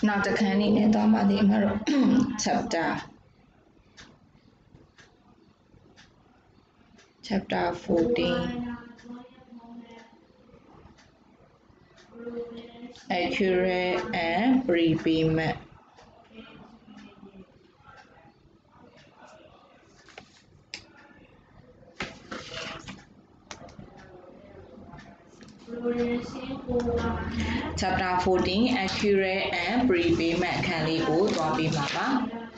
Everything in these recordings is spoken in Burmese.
နောက်တစ်ခန်းလေးနဲ့သွားပါသေးအမတို့ chapter 14 accurate and prepayment Chapter 14 accurate and prepayment ခန်းလေးကိုသွားပြီးမှာပါ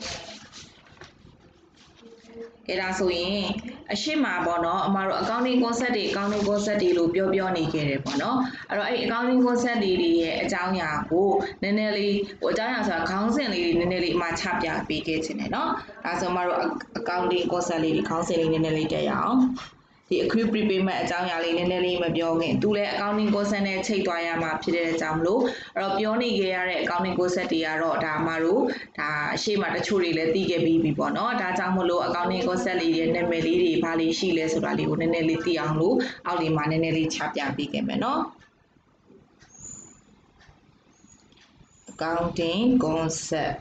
အဲ့ဒါဆိုရင်အရှိမပေါ့နော်အမတို့ accounting concept တွေ accounting concept တွေလို့ပြောနေခဲ့တယ်ပေါ့နော်အဲ့တော့အဲ့ accounting concept တွေရဲ့အကြောင်းအရာကိုနည်းနည်းလေးဟိုအကြောင်းအရာဆိုတာခေါင်းစဉ်လေးတွေနည်းနည်းလေးအမချပြပေးခဲ့ခြင်းတယ်နော်ဒါဆိုအမတို့ accounting concept လေးတွေခေါင်းစဉ်လေးနည်းနည်းလေးတက်ရအောင်ဒီ accrued prepayment အကြောင်းအရာလေးနည်းနည်းလေးမပြောခင်သူလည်း accounting concept နဲ့ချိန်သွားရမှာဖြစ်တဲ့အကြောင်းမလို့အဲ့တော့ပြောနေခဲ့ရတဲ့ accounting concept တွေကတော့ဒါအမတို့ဒါအရှိမတချို့တွေလည်းသိခဲ့ပြီးပြီပေါ့နော်ဒါကြောင့်မလို့ accounting concept လေးရဲ့နာမည်လေးတွေဘာလေးရှိလဲဆိုတာလေးကိုနည်းနည်းလေးသိအောင်လို့အောက်လေးမှာနည်းနည်းလေးချပြပေးခဲ့မယ်နော် accounting concept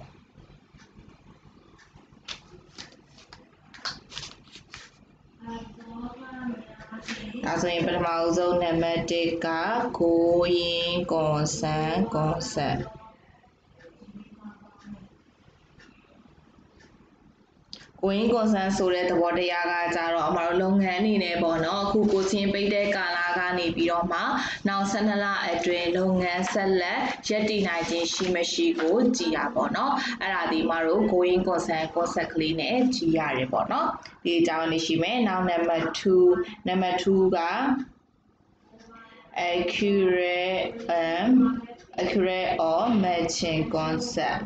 ဒါဆိုရင်ပထမဆုံးနံပါတ်1က going concern concept going concern ဆိုတဲ့သဘောတရားကကြတော့အမတို့လုပ်ငန်းအနေနဲ့ပေါ့နော်အခုကိုချင်းပိတ်တဲ့ကာလကနေပြီးတော့မှနောက်12လအတွင်းလုပ်ငန်းဆက်လက်ရပ်တည်နိုင်ခြင်းရှိမရှိကိုကြည်ရပါတော့အဲ့ဒါဒီမှာတို့ going concern concept ကလေးနဲ့ကြည်ရတယ်ပေါ့နော်ဒီအကြောင်းလေးရှိမယ်နောက် number 2က accurate or matching concept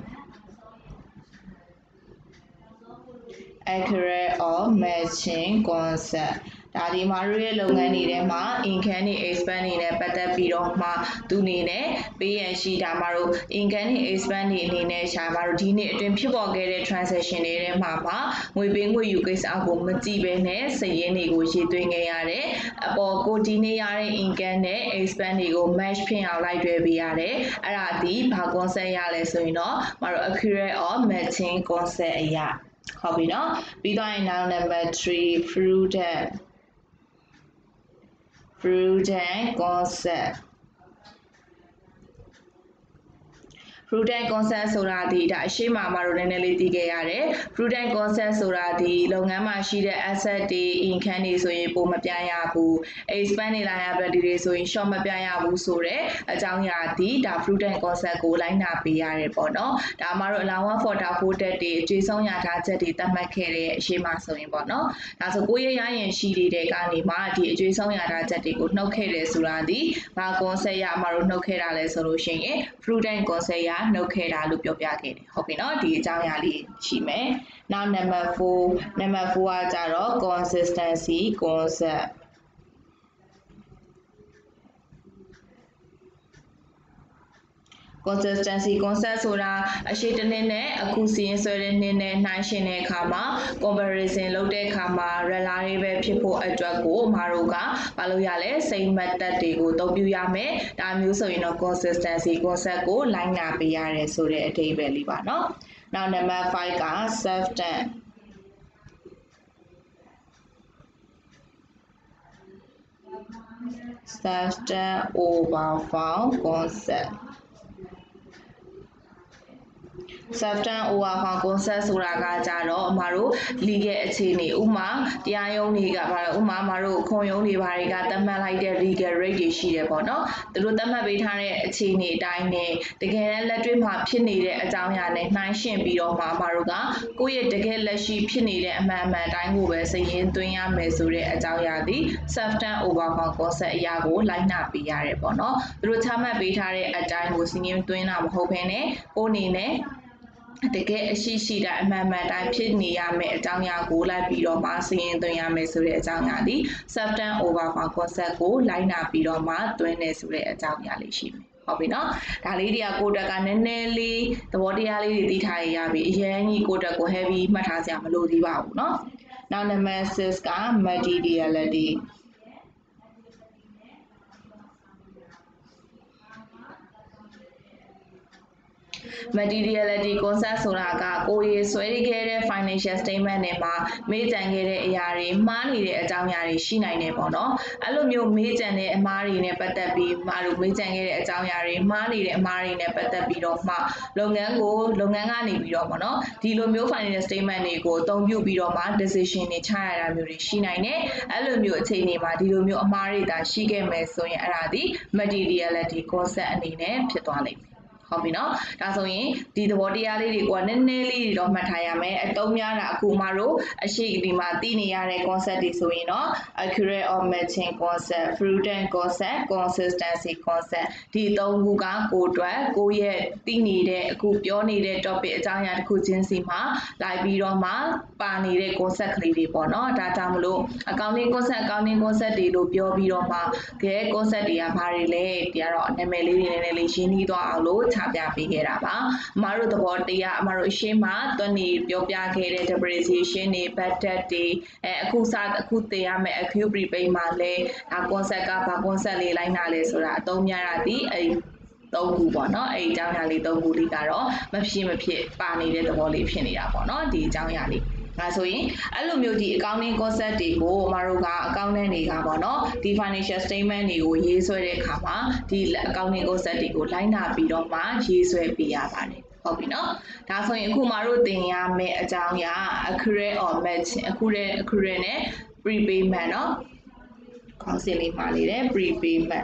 accurate or matching concept ဒါဒီမှာတို့ရဲ့လုပ်ငန်းတွေထဲမှာ income တွေ expense တွေနဲ့ပတ်သက်ပြီးတော့မှသူအနေနဲ့ပေးရန်ရှိတာမှာတို့ income တွေ expense တွေအနေနဲ့ရှာမှာတို့ဒီနေ့အတွင်းဖြစ်ပေါ်ခဲ့တဲ့ transaction တွေထဲမှာငွေပေးငွေယူကိစ္စကိုမကြည့်ဘဲနဲ့စာရင်းတွေကိုရေးသွင်းခဲ့ရတယ်အပေါ်ကိုဒီနေ့ရတဲ့ income နဲ့ expense တွေကို match ဖြစ်အောင်လိုက်တွဲပေးရတယ်အဲ့ဒါဒီဘာ concept ရလဲဆိုရင်တော့မတို့ accurate or matching concept အရာဟုတ်ပြီနော်ပြီးတော့ရင်နောက် number 3 prudent concept prudent concept ဆိုတာဒီဒါအရှိမမှာတို့နည်းနည်းလေးသိခဲ့ရတယ် prudent concept ဆိုတာဒီလုပ်ငန်းမှာရှိတဲ့ asset တွေ income တွေဆိုရင်ပုံမပြရဘူး expense တွေ liability တွေဆိုရင် short မပြရဘူးဆိုတော့အကြောင်းအရာဒီဒါ prudent concept ကိုလိုက်နာပေးရတယ်ပေါ့နော်ဒါမှတို့ allowance for doubtful debt တွေအကျွေးဆုံးရထားချက်တွေသတ်မှတ်ခဲ့တဲ့အရှိမဆိုရင်ပေါ့နော်ဒါဆိုကိုရရင်ရှိတဲ့ကနေမှဒီအကျွေးဆုံးရထားချက်တွေကိုနှုတ်ခဲ့တယ်ဆိုတာဒီဘာ concept ရမှာတို့နှုတ်ခဲ့တာလဲဆိုလို့ရှိရင် prudent concept ရနှုတ်ခဲ့တာလို့ပြောပြခဲ့တယ်ဟုတ်ပြီနော်ဒီအကြောင်းအရာလေးရှိမယ်နောက် number 4ကကြတော့ consistency concept consistency concept ဆိုတာအရှိတစ်နှစ်နဲ့အခုစီရင်ဆွဲတဲ့နှစ်နဲ့နှိုင်းယှဉ်တဲ့အခါမှာ comparison လုပ်တဲ့အခါမှာ reliable ဖြစ်ဖို့အတွက်ကိုမတို့ကဘာလို့ရလဲစိတ်မှတ်သက်တွေကိုအသုံးပြုရမယ်ဒါမျိုးဆိုရင်တော့ consistency concept ကိုလိုက်နာပေးရတယ်ဆိုတဲ့အဓိပ္ပာယ်လေးပါเนาะနောက် number 5က substance overfound concept substance overfound concept ဆိုတာကကြတော့အမတို့ legal အခြေအနေဥမာတရားရုံးတွေကဘာလဲဥမာအမတို့ခုံရုံးတွေဘာတွေကသတ်မှတ်လိုက်တဲ့ legal rate တွေရှိတယ်ပေါ့နော်သူတို့သတ်မှတ်ပေးထားတဲ့အခြေအနေအတိုင်းနဲ့တကယ်လက်တွေ့မှာဖြစ်နေတဲ့အကြောင်းအရာနဲ့နှိုင်းယှဉ်ပြီးတော့မှအမတို့ကကိုယ့်ရဲ့တကယ်လက်ရှိဖြစ်နေတဲ့အမှန်အတိုင်းကိုပဲစာရင်းသွင်းရမယ်ဆိုတဲ့အကြောင်းအရာသည် substance overfound concept အရာကိုလိုက်နာပေးရတယ်ပေါ့နော်သူတို့ချမှတ်ပေးထားတဲ့အတိုင်းကိုစာရင်းသွင်းတာမဟုတ်ဘဲနဲ့ကိုယ်အနေနဲ့တကယ်အရှိတဲ့အမှန်တိုင်းဖြစ်နေရမယ်အကြောင်းအရာကိုလိုက်ပြီးတော့မှစီရင်သွင်းရမယ်ဆိုတဲ့အကြောင်းအရာဒီ substance overfound concept ကိုလိုက်နာပြီးတော့မှသွင်းနေဆိုတဲ့အကြောင်းအရာလေးရှိမယ်ဟုတ်ပြီနော်ဒါလေးတွေကကိုတက်ကနည်းနည်းလေးသဘောတရားလေးတွေသိထားရပြီအရင်ကြီးကိုတက်ကို heavy မှတ်ထားစရာမလိုသေးပါဘူးနော်နောက် number 6က materiality materiality concept ဆိုတာကကိုယ်ရေးဆွဲခဲ့တဲ့ financial statement တွေမှာမေးကြံခဲ့တဲ့အရာတွေမှားနေတဲ့အကြောင်းအရာတွေရှိနိုင်တယ်ပေါ့နော်အဲ့လိုမျိုးမေးကြံတဲ့အမှားတွေနဲ့ပတ်သက်ပြီးမှာတို့မေးကြံခဲ့တဲ့အကြောင်းအရာတွေမှားနေတဲ့အမှားတွေနဲ့ပတ်သက်ပြီးတော့မှလုပ်ငန်းကနေပြီးတော့ပေါ့နော်ဒီလိုမျိုး financial statement တွေကိုအသုံးပြုပြီးတော့မှ decision တွေချရတာမျိုးတွေရှိနိုင်တယ်အဲ့လိုမျိုးအခြေအနေမှာဒီလိုမျိုးအမှားတွေသာရှိခဲ့မယ်ဆိုရင်အဲ့ဒါဒီ materiality concept အနေနဲ့ဖြစ်သွားလိမ့်မယ်ဟုတ်ပြီနော်ဒါဆိုရင်ဒီသဘောတရားလေးတွေကနည်းနည်းလေးတွေတော့မှတ်ထားရမယ်အသုံးများတာအခုမှတို့အရှိဒီမှာသိနေရတဲ့ concept တွေဆိုရင်တော့ accurate or matching concept prudent concept consistency concept ဒီသုံးခုကကိုအတွက်ကိုရဲ့သိနေတဲ့အခုပြောနေတဲ့ topic အကြောင်းအရာတစ်ခုချင်းစီမှာလိုက်ပြီးတော့မှပါနေတဲ့ concept ကလေးတွေပေါ့နော်ဒါကြောင့်မလို့ accounting concept တွေလို့ပြောပြီးတော့မှကဲ concept တွေကဘာတွေလဲဒီကတော့နာမည်လေးတွေနည်းနည်းလေးရှင်းပြီးသွားအောင်လို့ချပြပေးခဲ့တာပါအမတို့သဘောတရားအမတို့အရှင်းမှာတွန်းနေပြောပြခဲ့တဲ့ depreciation တွေ budget တွေအခုသင်ရမယ့် accrued prepaid မှာလဲဒါ concept ကဘာ concept လေးလိုက်နာလဲဆိုတာအသုံးများတာဒီသုံးခုပေါ့နော်အဲ့ဒီအကြောင်းအရာလေးသုံးခုလေးကတော့မဖြစ်ပါနေတဲ့သဘောလေးဖြစ်နေတာပေါ့နော်ဒီအကြောင်းအရာလေးဒါဆိုရင်အဲ့လိုမျိုးဒီ accounting concept တွေကိုအမတို့က accountant တွေကပေါ့နော်ဒီ financial statement တွေကိုရေးဆွဲတဲ့အခါမှာဒီ accounting concept တွေကိုလိုက်နာပြီးတော့မှရေးဆွဲပေးရပါတယ်ဟုတ်ပြီနော်ဒါဆိုရင်အခုမတို့သင်ရမယ့်အကြောင်းအရာ accurate or matching accurate နဲ့ prepayment เนาะခေါင်းစဉ်လေးမှာနေတယ် prepayment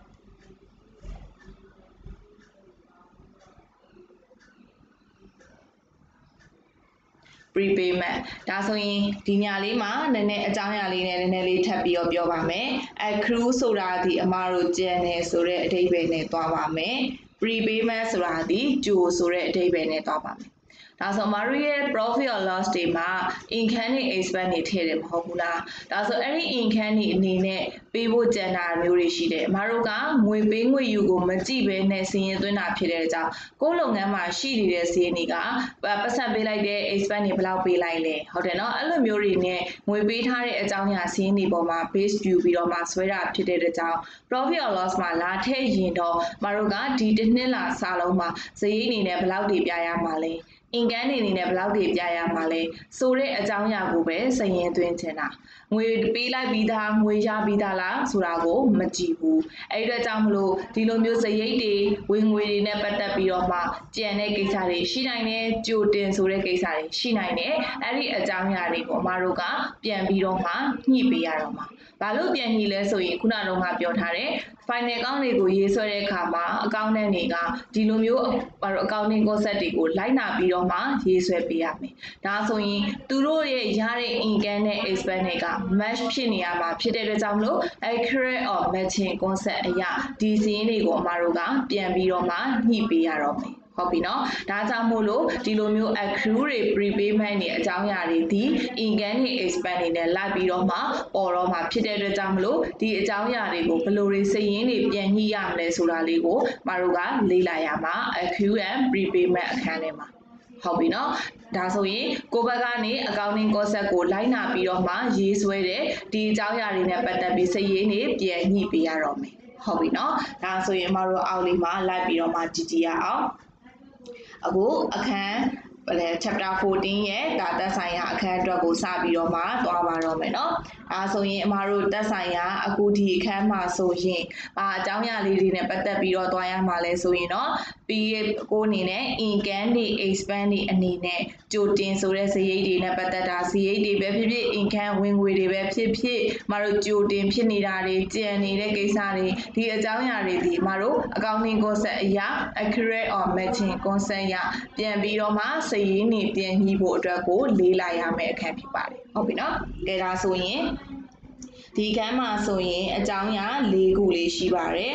prepayment ဒါဆိုရင်ဒီညာလေးမှာနည်းနည်းအကြောင်းအရာလေးနဲ့နည်းနည်းလေးထပ်ပြီးတော့ပြောပါမယ် accrue ဆိုတာဒီအမားတို့ကျန်နေဆိုတဲ့အဓိပ္ပာယ်နဲ့သွားပါမယ် prepayment ဆိုတာဒီကြိုဆိုတဲ့အဓိပ္ပာယ်နဲ့သွားပါမယ်ဒါဆိုအမတို့ရဲ့ profit or loss တွေမှာ income နဲ့ expense တွေထည့်တယ်မဟုတ်ဘူးလားဒါဆိုအဲ့ဒီ income တွေအနေနဲ့ပေးဖို့ကြံတာမျိုးတွေရှိတယ်အမတို့ကငွေပေးငွေယူကိုမကြည့်ဘဲနဲ့စီရင်သွင်းတာဖြစ်တဲ့အကြောင်းကိုယ်လုပ်ငန်းမှာရှိနေတဲ့စီရင်တွေကပတ်စံပေးလိုက်တဲ့ expense တွေဘယ်လောက်ပေးလိုက်လဲဟုတ်တယ်နော်အဲ့လိုမျိုးတွေနဲ့ငွေပေးထားတဲ့အကြောင်းအရာစီရင်တွေပေါ်မှာ base ယူပြီးတော့မှဆွဲတာဖြစ်တဲ့အကြောင်း profit or loss မှာလာထည့်ရင်တော့အမတို့ကဒီတစ်နှစ်လာစာလုံးမှာဇရိတ်အနေနဲ့ဘယ်လောက်တွေပြရမှာလဲincome အနေနဲ့ဘယ်လောက်တွေပြရမှာလဲဆိုတဲ့အကြောင်းအရာကိုပဲစရင်သွင်းချင်တာငွေပေးလိုက်ပြီးသားငွေရပြီးသားလားဆိုတာကိုမကြည့်ဘူးအဲ့ဒီတော့ကြောင့်မလို့ဒီလိုမျိုးစရိတ်တွေဝင်ငွေတွေနဲ့ပတ်သက်ပြီးတော့မှကြံတဲ့ကိစ္စတွေရှိနိုင်တယ်ကြိုတင်ဆိုတဲ့ကိစ္စတွေရှိနိုင်တယ်အဲ့ဒီအကြောင်းအရာတွေကိုအမတို့ကပြန်ပြီးတော့မှညှိပေးရတော့မှာဘာလို့ပြန်ညှိလဲဆိုရင်ခုနကတော့ပြောထားတဲ့ final account တွေကိုရေးဆွဲတဲ့အခါမှာ accountant တွေကဒီလိုမျိုးaccounting concept တွေကိုလိုက်နာပြီးတော့မှရေးဆွဲပေးရမယ်ဒါဆိုရင်သူတို့ရဲ့ရတဲ့ income နဲ့ expense တွေက match ဖြစ်နေရမှာဖြစ်တဲ့အတွက်ကြောင့်မလို့ accurate or matching concept အရာဒီစီးရင်တွေကိုအမတို့ကပြန်ပြီးတော့မှညှိပေးရတော့မယ်ဟုတ်ပြီနော်ဒါကြောင့်မို့လို့ဒီလိုမျိုး accrue တွေ prepayment တွေအကြောင်းအရာတွေဒီ income တွေ expense တွေနဲ့လိုက်ပြီးတော့မှပေါ်တော့မှဖြစ်တဲ့အတွက်ကြောင့်မလို့ဒီအကြောင်းအရာတွေကိုဘယ်လိုတွေစိတ်ရင်းတွေပြန်ညှိရမလဲဆိုတာလေးကိုမတို့ကလေ့လာရမှာ accrue and prepayment အခန်းထဲမှာဟုတ်ပြီနော်ဒါဆိုရင်ကိုဘက်ကနေ accounting concept ကိုလိုက်နာပြီးတော့မှရေးဆွဲတဲ့ဒီအကြောင်းအရာတွေနဲ့ပတ်သက်ပြီးစိတ်ရင်းတွေပြန်ညှိပေးရတော့မယ်ဟုတ်ပြီနော်ဒါဆိုရင်မတို့အောက်လေးမှာလိုက်ပြီးတော့မှကြည့်ရအောင်အခုအခန်းchapter 14ရဲ့ဒါသက်ဆိုင်ရာအခန်းအတွက်ကိုစပြီးတော့မှသွားပါတော့မယ်เนาะအဲဆိုရင်အမတို့သက်ဆိုင်ရာအခုဒီအခန်းမှာဆိုရင်အကြောင်းအရာလေးတွေနဲ့ပတ်သက်ပြီးတော့သွားရမှာလဲဆိုရင်เนาะပြီးကိုအနေနဲ့ income တွေ expense တွေအနေနဲ့ကြိုတင်ဆိုတဲ့စရိတ်တွေနဲ့ပတ်သက်တာစရိတ်တွေပဲဖြစ်ဖြစ် income ဝင်ငွေတွေပဲဖြစ်ဖြစ်အမတို့ကြိုတင်ဖြစ်နေတာတွေကြံနေတဲ့ကိစ္စတွေဒီအကြောင်းအရာတွေဒီအမတို့ accounting concept အရာ accurate or matching concept အရာပြန်ပြီးတော့မှစရင်းနေပြန်ညှိဖို့အတွက်ကိုလေးလာရမယ့်အခန်းဖြစ်ပါတယ်ဟုတ်ပြီနော်ကဲဒါဆိုရင်ဒီအခန်းမှာဆိုရင်အကြောင်းအရာ၄ခုလေးရှိပါတယ်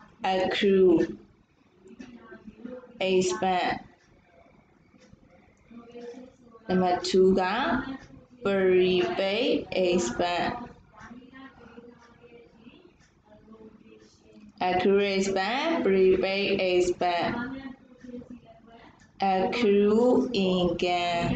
accrue expense number 2က prepaid expense accrue expense prepaid expense accrue income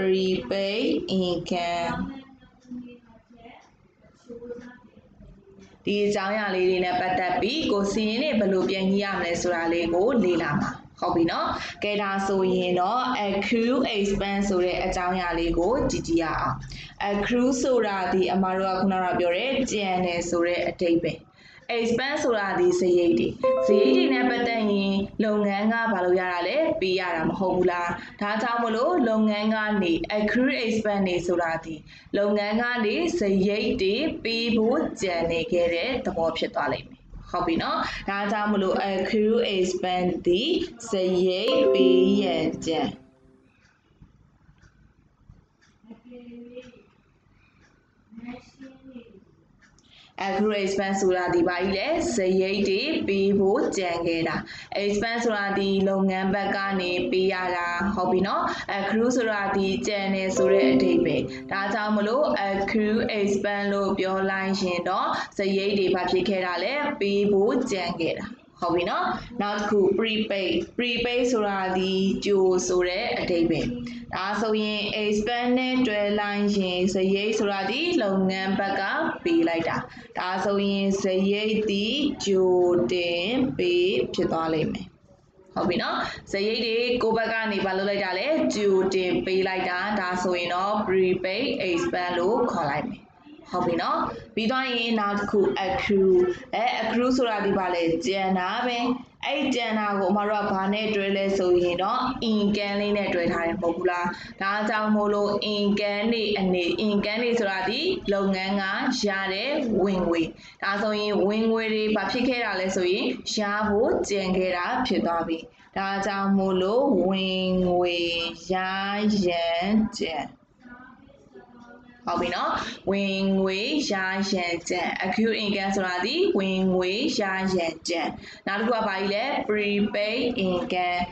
prepaid income ဒီအကြောင်းအရာလေးတွေနဲ့ပတ်သက်ပြီးကိုစီရင်နဲ့ဘယ်လိုပြန်ညှိရမလဲဆိုတာလေးကိုလေ့လာမှာဟုတ်ပြီနော်ကဲဒါဆိုရင်တော့ accrue expense ဆိုတဲ့အကြောင်းအရာလေးကိုကြည့်ကြည့်ရအောင် accrue ဆိုတာဒီအမားတို့ကခုနကပြောတဲ့ကျန်တယ်ဆိုတဲ့အဓိပ္ပာယ် expense ဆိုတာဒီစရိတ်တွေနဲ့ပတ်သက်ရင်လုပ်ငန်းကဘာလို့ရတာလဲပေးရတာမဟုတ်ဘူးလားဒါကြောင့်မလို့လုပ်ငန်းကနေ accrue expense တွေဆိုတာဒီလုပ်ငန်းကနေစရိတ်တွေပေးဖို့ကြံနေခဲ့တဲ့သဘောဖြစ်သွားလိမ့်မယ်ဟုတ်ပြီနော်ဒါကြောင့်မလို့ accrue expense ဒီစရိတ်ပေးရန်ကြံaccrue expense ဆိုတာဒီပါကြီးလဲစရိတ်တွေပေးဖို့ကြံခဲ့တာ expense ဆိုတာဒီလုပ်ငန်းဘက်ကနေပေးရတာဟုတ်ပြီနော် accrue ဆိုတာဒီကြံနေဆိုတဲ့အဓိပ္ပာယ်ဒါကြောင့်မလို့ accrue expense လို့ပြောလိုက်ရင်တော့စရိတ်တွေဘာဖြစ်ခဲ့တာလဲပေးဖို့ကြံခဲ့တာဟုတ်ပြီနော်နောက်တစ်ခု prepaid ဆိုတာဒီကြိုဆိုတဲ့အဓိပ္ပာယ်ဒါဆိုရင် expense နဲ့တွဲလိုက်ရင်စရိတ်ဆိုတာဒီလုပ်ငန်းဘက်ကပေးလိုက်တာဒါဆိုရင်စရိတ်ဒီကြိုတင်ပေးဖြစ်သွားလိမ့်မယ်ဟုတ်ပြီနော်စရိတ်တွေကိုဘက်ကနေဘာလုပ်လိုက်တာလဲကြိုတင်ပေးလိုက်တာဒါဆိုရင်တော့ prepaid expense လို့ခေါ်လိုက်မယ်ဟုတ်ပြီနော်ပြီးတော့ရင်နောက်တစ်ခု accrue ဆိုတာဒီပါလေကျန်တာပဲအဲ့ကျန်တာကိုအမတို့ကဘာနဲ့တွဲလဲဆိုရင်တော့ income လေးနဲ့တွဲထားတယ်မဟုတ်ဘူးလားဒါကြောင့်မို့လို့ income တွေဆိုတာဒီလုပ်ငန်းကရတဲ့ဝင်ငွေဒါဆိုရင်ဝင်ငွေတွေဘာဖြစ်ခဲ့တာလဲဆိုရင်ရဖို့ကြံခဲ့တာဖြစ်သွားပြီဒါကြောင့်မို့လို့ဝင်ငွေရရန်ကြံဟုတ်ပြီနော်ဝင်ငွေရရန်ကြံ accrue income ဆိုတာဒီဝင်ငွေရရန်ကြံနောက်တစ်ခုကဘာကြီးလဲ prepaid income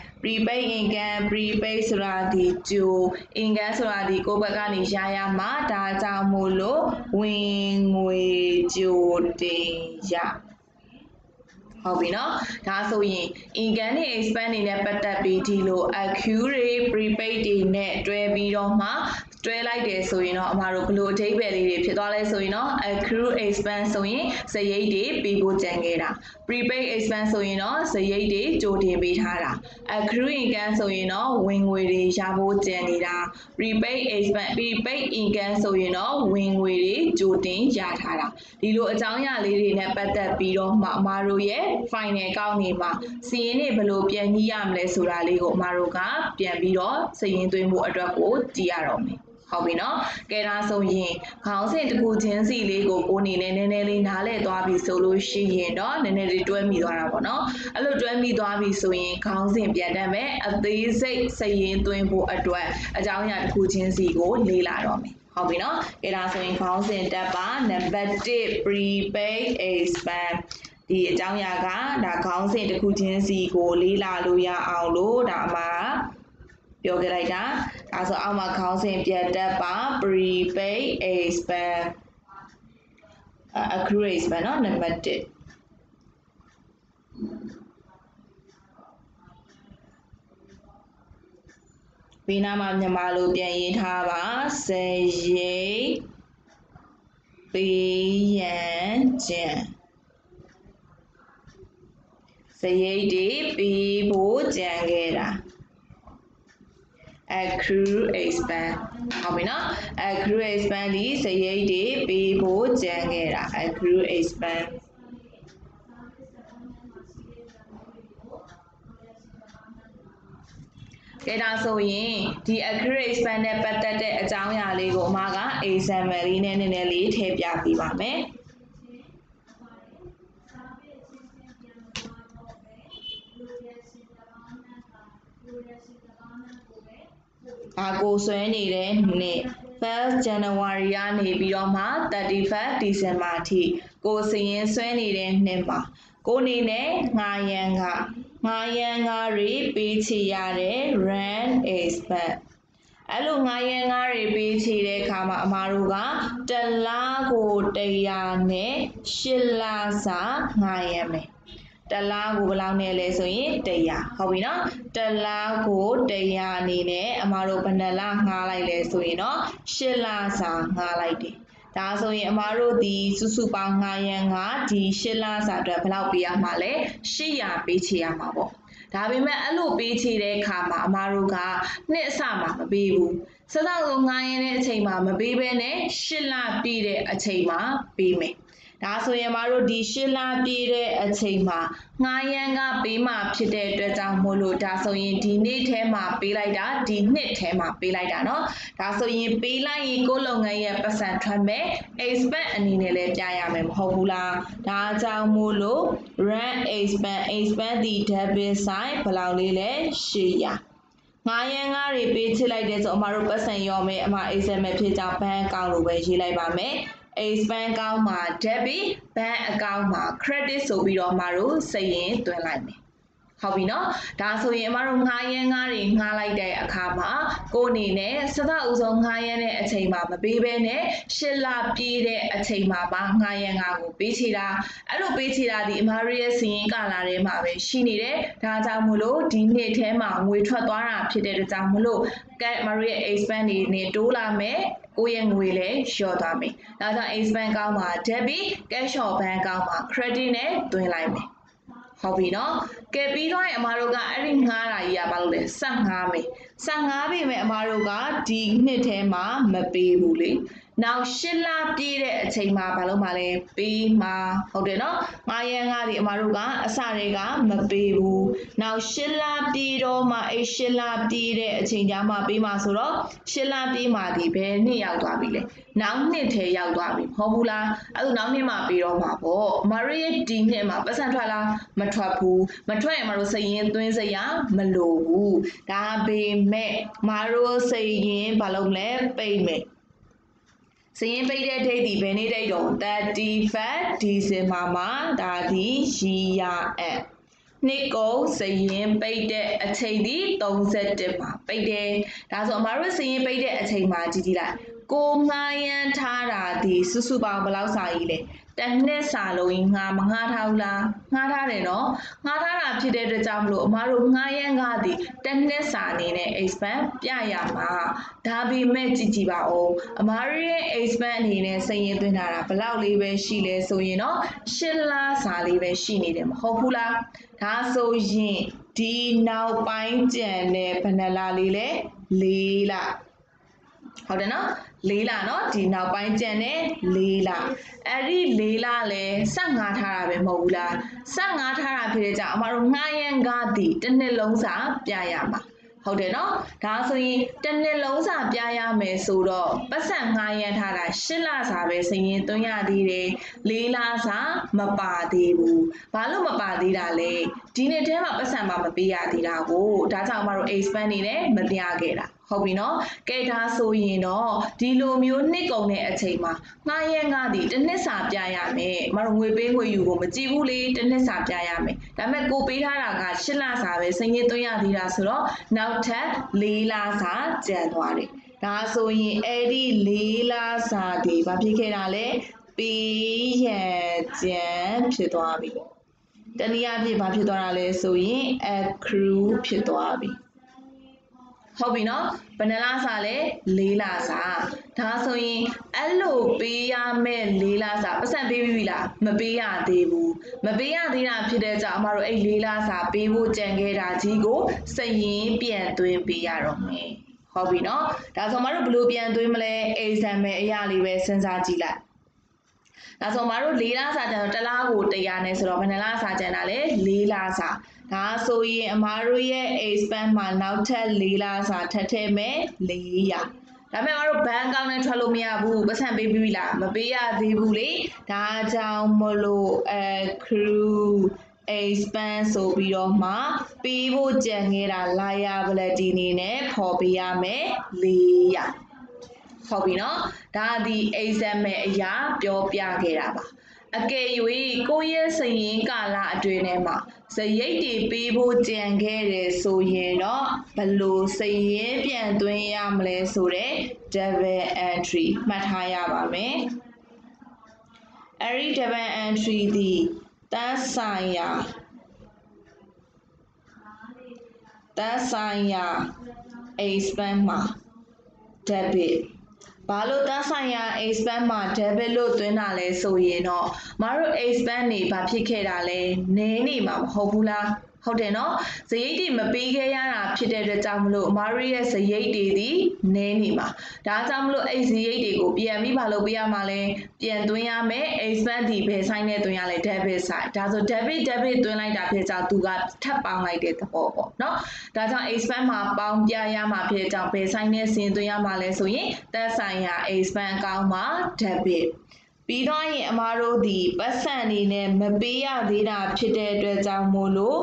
prepaid ဆိုတာဒီကြို income ဆိုတာဒီကိုယ့်ဘက်ကနေရရမှာဒါကြောင့်မို့လို့ဝင်ငွေကြိုတင်ရဟုတ်ပြီနော်ဒါဆိုရင် income နဲ့ expense တွေနဲ့ပတ်သက်ပြီးဒီလို accrue တွေ prepaid တွေနဲ့တွဲပြီးတော့မှတွဲလိုက်တယ်ဆိုရင်တော့အမှားတို့ဘလို့အဓိပ္ပာယ်လေးတွေဖြစ်သွားလဲဆိုရင်တော့ accrue expense ဆိုရင်စရိတ်တွေပေးဖို့ကြံခဲ့တာ prepaid expense ဆိုရင်တော့စရိတ်တွေကြိုတင်ပေးထားတာ accrue income ဆိုရင်တော့ဝင်ငွေတွေရဖို့ကြံနေတာ prepaid income ဆိုရင်တော့ဝင်ငွေတွေကြိုတင်ရထားတာဒီလိုအကြောင်းအရာလေးတွေနဲ့ပတ်သက်ပြီးတော့မှအမှားတို့ရဲ့ final ကောက်နေမှာစီရင်တွေဘလို့ပြန်ညှိရမလဲဆိုတာလေးကိုအမှားတို့ကပြန်ပြီးတော့စည်ရင်သွင်းဖို့အတွက်ကိုကြည့်ရတော့မယ်ဟုတ်ပြီနော်ကဲဒါဆိုရင်ခေါင်းစဉ်တစ်ခုချင်းစီလေးကိုကိုနေနဲ့နည်းနည်းလေးနားလည်သွားပြီဆိုလို့ရှိရင်တော့နည်းနည်းလေးတွဲမိသွားတာပေါ့နော်အဲ့လိုတွဲမိသွားပြီဆိုရင်ခေါင်းစဉ်ပြန်တတ်မယ်အသေးစိတ်စည်ရင်သွင်းဖို့အတွက်အကြောင်းအရာတစ်ခုချင်းစီကိုလေ့လာတော့မယ်ဟုတ်ပြီနော်ကဲဒါဆိုရင်ခေါင်းစဉ်တက်ပါနံပါတ်1 prepaid expenseဒီအကြောင်းအရာကဒါခေါင်းစဉ်တစ်ခုချင်းစီကိုလေ့လာလို့ရအောင်လို့ဒါမှာပြောခဲ့လိုက်တာဒါဆိုအောက်မှာခေါင်းစဉ်ပြန်တက်ပါ prepaid expense accrue expense เนาะနံပါတ်1ဘေးနားမှာမြန်မာလိုပြန်ရေးထားပါစရိတ်ပေးရန်ကြံစရိတ်တွေပေးဖို့ကြံခဲ့တာ accrue expense ဟုတ်ပြီနော် accrue expense ဒီစရိတ်တွေပေးဖို့ကြံခဲ့တာ accrue expense ကဲဒါဆိုရင်ဒီ accrue expense နဲ့ပတ်သက်တဲ့အကြောင်းအရာလေးကိုအမက example လေးနဲ့နည်းနည်းလေးထည့်ပြပေးပါမယ်ကိုဆွဲနေတဲ့နှစ် 1st January ကနေပြီးတော့မှ 31st December အထိကိုစရင်ဆွဲနေတဲ့နှစ်မှာကိုနေနဲ့ငါရန်ကတွေပေးချေရတဲ့ rent expense အဲ့လိုငါရန်ကားတွေပေးချေတဲ့အခါမှာအမားတို့ကတစ်လကို100နဲ့8လစာငါရန်မယ်တစ်လကိုဘယ်လောက်နဲ့လဲဆိုရင်100ဟုတ်ပြီနော်တစ်လကို100အနေနဲ့အမတို့ဘယ်နှလငှားလိုက်လဲဆိုရင်တော့8လစာငှားလိုက်တယ်ဒါဆိုရင်အမားတို့ဒီစုစုပေါင်း9ရန်ကဒီ8လစာအတွက်ဘယ်လောက်ပေးရမှာလဲ800ပေးချေရမှာပေါ့ဒါပေမဲ့အဲ့လိုပေးချေတဲ့အခါမှာအမားတို့ကနှစ်အစမှာမပေးဘူးစစောက်ဆုံး9ရန်တဲ့အချိန်မှာမပေးဘဲနဲ့8လပြည့်တဲ့အချိန်မှာပေးမယ်ဒါဆိုရင်မတို့ဒီ8လပြည့်တဲ့အချိန်မှာ9ရန်ကပေးမှဖြစ်တဲ့အတွက်ကြောင့်မို့လို့ဒါဆိုရင်ဒီနေ့ထဲမှာပေးလိုက်တာဒီနှစ်ထဲမှာပေးလိုက်တာเนาะဒါဆိုရင်ပေးလိုက်ရင်ကိုယ်လုပ်ငန်းရဲ့ပတ်စံထွက်မယ် expand အနေနဲ့လည်းပြရမယ်မဟုတ်ဘူးလားဒါကြောင့်မို့လို့ run expand the debit side ဘယ်လောက်လေးလဲ800 9ရန်ကားတွေပေးချစ်လိုက်တဲ့ဆိုအမတို့ပတ်စံရောမယ်အမ example ဖြစ်ကြောင်း bank account လို့ပဲရေးလိုက်ပါမယ် expand account မှာ debit bank account မှာ credit ဆိုပြီးတော့အမတို့စိတ်ရင်သွင်းလိုက်မယ်ဟုတ်ပြီနော်ဒါဆိုရင်အမတို့9ရန်ကားတွေငှားလိုက်တဲ့အခါမှာကိုအနေနဲ့စသဥဆုံး9ရန်တဲ့အချိန်မှာမပေးဘဲနဲ့8လပြည့်တဲ့အချိန်မှာပါ9ရန်ကားကိုပေးချေတာအဲ့လိုပေးချေတာဒီအမတို့ရဲ့စီရင်ကာလာထဲမှာပဲရှိနေတယ်ဒါကြောင့်မို့လို့ဒီနှစ်ထဲမှာငွေထွက်သွားတာဖြစ်တဲ့အတွက်ကြောင့်မို့လို့ကဲအမတို့ရဲ့ expand တွေနဲ့တိုးလာမယ်ကိုယ့်ရဲ့ငွေလည်းလျှော့သွားမယ်ဒါကြောင့် expand ကောင်းမှာ debit cash or bank ကောင်းမှာ credit နဲ့သွင်းလိုက်မယ်ဟုတ်ပြီနော်ကဲပြီးတော့အမတို့ကအဲ့ဒီငှားတာကြီးကဘာလို့လဲ15မယ်15ပြီမဲ့အမတို့ကဒီနှစ်ထဲမှာမပေးဘူးလေနောက်8လပြည့်တဲ့အချိန်မှာဘာလို့မှလဲပေးမှာဟုတ်တယ်နော်9ရန်ကဒီအမတို့ကအစတွေကမပေးဘူးနောက်8လပြည့်တော့မှအဲ့8လပြည့်တဲ့အချိန်ကျမှပေးမှာဆိုတော့8လပြည့်မှာဒီဘယ်နှစ်ရောက်သွားပြီလဲနောက်နှစ်ထဲရောက်သွားပြီဟုတ်ဘူးလားအဲ့ဒါနောက်နှစ်မှာပေးတော့မှာပေါ့အမတို့ရဲ့ဒီနှစ်မှာပတ်စံထွက်လားမထွက်ဘူးမထွက်ရင်မတို့စိတ်ရင်းသွင်းစရာမလိုဘူးဒါပေမဲ့မတို့စိတ်ရင်းဘာလုပ်မလဲပိတ်မယ်စရင်ပိတ်တဲ့ဒိတ်ဒီဘယ်နေ့ဒိတ်တော့31 December မှာဒါဒီရီယာအက်နှစ်ကုန်စရင်ပိတ်တဲ့အချိန်ဒီ31မှာပိတ်တယ်ဒါဆိုအမတို့စရင်ပိတ်တဲ့အချိန်မှာကြည့်ကြည့်လိုက်ကိုငှားရမ်းထားတာဒီစုစုပေါင်းဘယ်လောက်စာကြီးလဲတစ်နှစ်စာလုံးငှားမငှားထားဘူးလားငှားထားတယ်နော်ငှားထားတာဖြစ်တဲ့အတွက်ကြောင့်မလို့အမတို့ငှားရမ်းကားဒီတစ်နှစ်စာအနေနဲ့ expand ပြရမှာဒါပေမဲ့ကြည့်ကြည့်ပါဦးအမတို့ရဲ့ expand အနေနဲ့စရင်သွင်းထားတာဘယ်လောက်လေးပဲရှိလဲဆိုရင်တော့8လစာလေးပဲရှိနေတယ်မဟုတ်ဘူးလားဒါဆိုရင်ဒီနောက်ပိုင်းကျန်တဲ့ဘယ်နှလလေးလဲ4လဟုတ်တယ်နော်4လနော်ဒီနောက်ပိုင်းကျန်တဲ့4လအဲ့ဒီ4လလဲ15ထားတာပဲမဟုတ်ဘူးလား15ထားတာဖြစ်တဲ့ကြောင့်အမတို့ငှားရန်ကားဒီတစ်နှစ်လုံးစာပြရမှာဟုတ်တယ်နော်ဒါဆိုရင်တစ်နှစ်လုံးစာပြရမယ်ဆိုတော့ပတ်စံ9ရန်ထားတာ8လစာပဲစရင်သွင်းရသေးတယ်4လစာမပါသေးဘူးဘာလို့မပါသေးတာလဲဒီနှစ်ထဲမှာပတ်စံမပေးရသေးတာကိုဒါကြောင့်မတို့ expand နေနဲ့မပြခဲ့တာဟုတ်ပြီနော်ကဲဒါဆိုရင်တော့ဒီလိုမျိုးနှစ်ကုန်တဲ့အချိန်မှာငှားရန်ကားဒီတစ်နှစ်စာပြရမယ်မတို့ငွေပေးငွေယူကိုမကြည့်ဘူးလေတစ်နှစ်စာပြရမယ်ဒါပေမဲ့ကိုပေးထားတာက8လစာပဲစရင်သွင်းရသေးတာဆိုတော့နောက်ထပ်4လစာကျန်သွားတယ်ဒါဆိုရင်အဲ့ဒီ4လစာဒီဘာဖြစ်ခဲ့တာလဲပေးရန်ကျန်ဖြစ်သွားပြီတနည်းအားဖြင့်ဘာဖြစ်သွားတာလဲဆိုရင် accrue ဖြစ်သွားပြီဟုတ်ပြီနော်ဘယ်နှလစာလဲ4လစာဒါဆိုရင်အဲ့လိုပေးရမယ့်4လစာပတ်စံပေးပြီလားမပေးရသေးဘူးမပေးရသေးတာဖြစ်တဲ့ကြောင့်အမတို့အဲ့4လစာပေးဖို့ကြံခဲ့တာကြီးကိုစရင်ပြန်သွင်းပေးရတော့မယ်ဟုတ်ပြီနော်ဒါဆိုအမတို့ဘယ်လိုပြန်သွင်းမလဲ example အရာလေးပဲစဉ်းစားကြည့်လိုက်ဒါဆိုမတို့4လစာကျန်တော့တစ်လကို100နဲ့ဆိုတော့ဘယ်နှလစာကျန်တာလဲ4လစာဒါဆိုရင်အမားတို့ရဲ့ expand မှာနောက်ထပ်4လစာထပ်ထည့်မယ်400ဒါပေမဲ့မတို့ဘဏ်အကောင့်နဲ့ထွက်လို့မရဘူးပတ်စံပေးပြီလားမပေးရသေးဘူးလေဒါကြောင့်မလို့ accrue expand ဆိုပြီးတော့မှပေးဖို့ကြံခဲ့တာ liability အနေနဲ့ဖော်ပေးရမယ်400ဟုတ်ပြီနော်ဒါဒီ example အရာပြောပြခဲ့တာပါအကယ်၍ကိုယ့်ရဲ့စရင်ကာလအတွင်းထဲမှာစရိတ်တွေပေးဖို့ကြံခဲ့တယ်ဆိုရင်တော့ဘယ်လိုစရင်ပြန်သွင်းရမလဲဆိုတဲ့ double entry မှတ်ထားရပါမယ်အဲဒီ double entry ဒီသက်ဆိုင်ရာ expand မှာ debit ဘာလို့သက်ဆိုင်ရာ expand မှာ debit လို့သွင်းတာလဲဆိုရင်တော့မတို့ expand နေဘာဖြစ်ခဲ့တာလဲနည်းနေမှာမဟုတ်ဘူးလားဟုတ်တယ်နော်ဇရိတ်တွေမပေးခဲ့ရတာဖြစ်တဲ့အတွက်ကြောင့်မလို့အမားတို့ရဲ့ဇရိတ်တွေဒီနည်းနေမှာဒါကြောင့်မလို့အဲ့ဇရိတ်တွေကိုပြန်ပြီးဘာလို့ပေးရမှာလဲပြန်သွင်းရမယ် expand ဒီဘယ်ဆိုင်နဲ့သွင်းရလဲ debit side ဒါဆို debit သွင်းလိုက်တာဖြစ်ကြောင့်သူကထပ်ပေါင်းလိုက်တဲ့သဘောပေါ့နော်ဒါကြောင့် expand မှာပေါင်းပြရမှာဖြစ်ကြောင့်ဘယ်ဆိုင်နဲ့ဆင်းသွင်းရမှာလဲဆိုရင်သက်ဆိုင်ရာ expand အကောင့်မှာ debitပြီးတော့ရင်အမားတို့ဒီပတ်စံအနေနဲ့မပေးရသေးတာဖြစ်တဲ့အတွက်ကြောင့်မို့လို့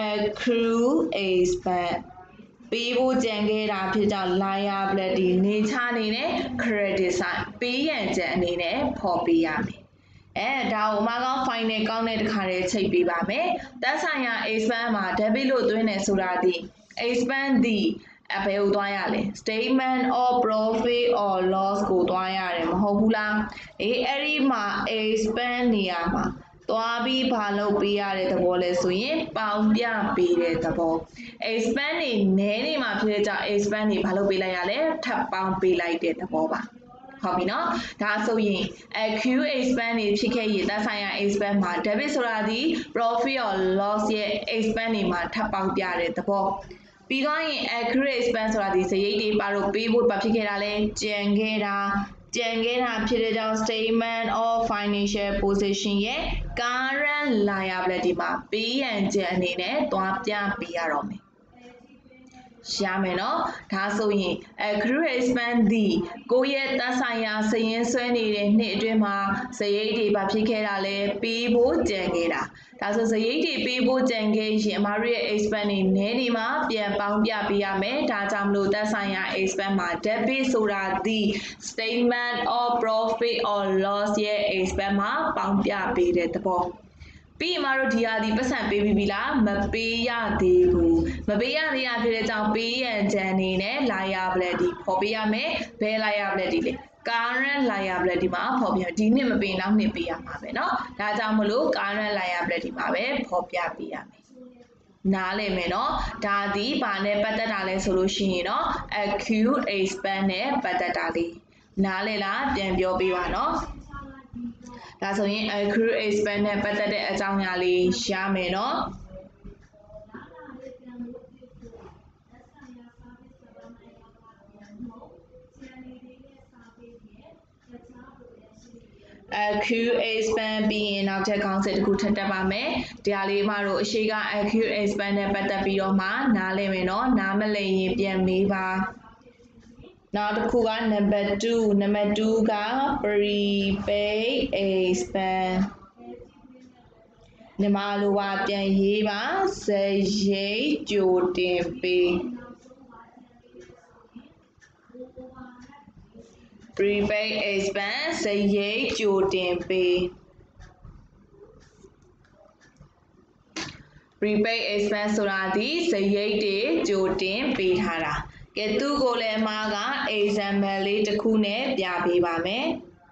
accrue expand ပေးဖို့ကြံခဲ့တာဖြစ်ကြောင့် liability နေချအနေနဲ့ credit side ပေးရန်ကြံအနေနဲ့ဖော်ပေးရမယ်ဒါကိုအမကောင်း final ကောင်းတဲ့တစ်ခါတည်းချိန်ပေးပါမယ်သက်ဆိုင်ရာ expand မှာ debit လို့သွင်းတယ်ဆိုတာဒီ expand ဒီဘယ်ကိုသွားရလဲ statement of profit or loss ကိုသွားရတယ်မဟုတ်ဘူးလားအဲ့ဒီမှာ expand နေရာမှာသွားပြီးဘာလုပ်ပေးရတဲ့သဘောလဲဆိုရင်ပေါင်းပြပေးတဲ့သဘော expand နေနည်းနေမှာဖြစ်တဲ့ကြောင့် expand နေဘာလုပ်ပေးလိုက်ရလဲထပ်ပေါင်းပေးလိုက်တဲ့သဘောပါဟုတ်ပြီနော်ဒါဆိုရင် accrue expand နေဖြစ်ခဲ့ရင်သက်ဆိုင်ရာ expand မှာ debit ဆိုတာဒီ profit or loss ရဲ့ expand နေမှာထပ်ပေါင်းပြတဲ့သဘောပြီးတော့ရင် accurate expense ဆိုတာဒီစရိတ်တွေပါလို့ပေးဖို့ဘာဖြစ်ခဲ့တာလဲကြံခဲ့တာဖြစ်တဲ့ကြောင့် statement of financial position ရဲ့ current liability မှာပေးရန်ကြံအနေနဲ့သွားပြပေးရတော့မယ်ရမယ်နော်ဒါဆိုရင် accrued expense ဒီကိုယ့်ရဲ့သက်ဆိုင်ရာစရင်းဆွဲနေတဲ့နှစ်အတွင်းမှာစရိတ်တွေဘာဖြစ်ခဲ့တာလဲပေးဖို့ကြံခဲ့တာဒါဆိုစရိတ်တွေပေးဖို့ကြံခဲ့ရင်အမားတို့ရဲ့ expense တွေနည်းနေမှာပြန်ပေါင်းပြပေးရမယ်ဒါကြောင့်မလို့သက်ဆိုင်ရာ expense မှာ debit ဆိုတာဒီ statement of profit or loss ရဲ့ expense မှာပေါင်းပြပေးတဲ့သဘောပြီးအမတို့ဒီဟာဒီပတ်စံပေးပြီးပြီလားမပေးရသေးဘူးမပေးရသေးတာဖြစ်တဲ့ကြောင့်ပေးရန်ကြံနေနဲ့ liability ဖော်ပေးရမယ်ဘယ် liability လဲ current liability မှာဖော်ပြဒီနှစ်မပေးနောက်နှစ်ပေးရမှာပဲเนาะဒါကြောင့်မလို့ current liability မှာပဲဖော်ပြပေးရမယ်နားလည်မယ်เนาะဒါဒီဘာနဲ့ပတ်သက်တာလဲဆိုလို့ရှိရင်เนาะ accrued expense နဲ့ပတ်သက်တာလေးနားလည်လားပြန်ပြောပေးပါเนาะဒါဆိုရင် accrued expense နဲ့ပတ်သက်တဲ့အကြောင်းအရာလေးရမယ်เนาะaccrued expense ပြီးရင်နောက်ထပ်ခေါင်းစဉ်တစ်ခုထပ်တက်ပါမယ်ဒီဟာလေးမှတော့အရှိက accrued expense နဲ့ပတ်သက်ပြီးတော့မှနားလည်မယ်เนาะနားမလည်ရင်ပြန်မေးပါနောက်တစ်ခုက number 2က prepaid expense ညီမလိုပါပြန်ရေးပါစရိတ်ကြိုတင်ပေး prepaid expense စရိတ်ကြိုတင်ပေး prepaid expense ဆိုတာဒီစရိတ်တွေကြိုတင်ပေးထားတာကဲသူ့ကိုလည်းအမက example လေးတစ်ခုနဲ့ပြပေးပါမယ်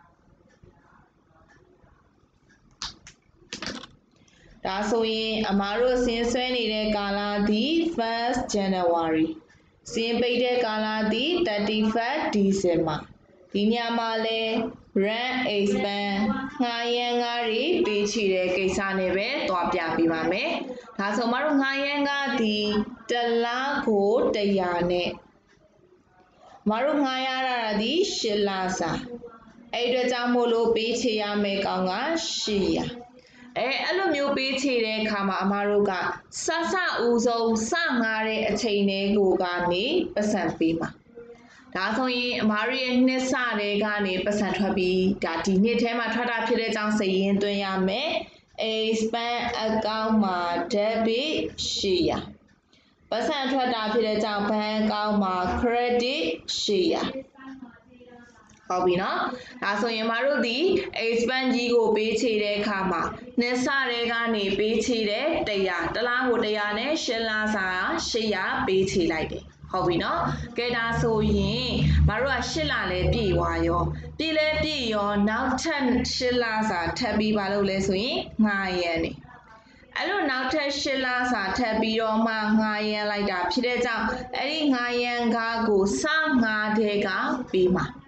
ဒါဆိုရင်အမတို့ဆင်းဆွဲနေတဲ့ကာလဒီ 1st January ဆင်းပိတ်တဲ့ကာလဒီ 31st December ဒီညမှာလဲ rent expense ငှားရမ်းကားတွေပေးချေတဲ့ကိစ္စနဲ့ပဲတွားပြပေးပါမယ်ဒါဆိုမတို့ငှားရမ်းကားဒီတစ်လကို100နဲ့မတို့ငှားရတာဒီ8လစာအဲ့အတွက်ကြောင့်မို့လို့ပေးချေရမယ်ကောင်က800အဲ့လိုမျိုးပေးချေတဲ့အခါမှာအမတို့ကစဦးဆုံးစငားတဲ့အချိန်တွေကိုကနေပတ်စံပေးပါဒါဆိုရင်အမားရဲ့နှစ်စတဲ့ကနေပတ်စံထွက်ပြီးဒါဒီနှစ်ထဲမှာထွက်တာဖြစ်တဲ့အကြောင်းစာရင်းသွင်းရမယ် expense account မှာ debit 800ပတ်စံထွက်တာဖြစ်တဲ့အကြောင်းဘဏ်အကောင့်မှာ credit 800ဟုတ်ပြီနော်ဒါဆိုရင်မတို့ဒီ expense ကြီးကိုပေးချေတဲ့အခါမှာနှစ်စတဲ့ကနေပေးချေတဲ့100တစ်လားကို100နဲ့8လစာ800ပေးချေလိုက်တယ်ဟုတ်ပြီနော်ကဲဒါဆိုရင်မတို့က8လလည်းပြည့်သွားရောပြည့်ရောနောက်ထပ်8လစာထပ်ပြီးပါလို့လဲဆိုရင်ငှားရမ်းနေအဲ့လိုနောက်ထပ်8လစာထပ်ပြီးတော့မှငှားရမ်းလိုက်တာဖြစ်တဲ့ကြောင့်အဲ့ဒီငှားရမ်းကားကိုစငှားတဲ့ကပေးမှာ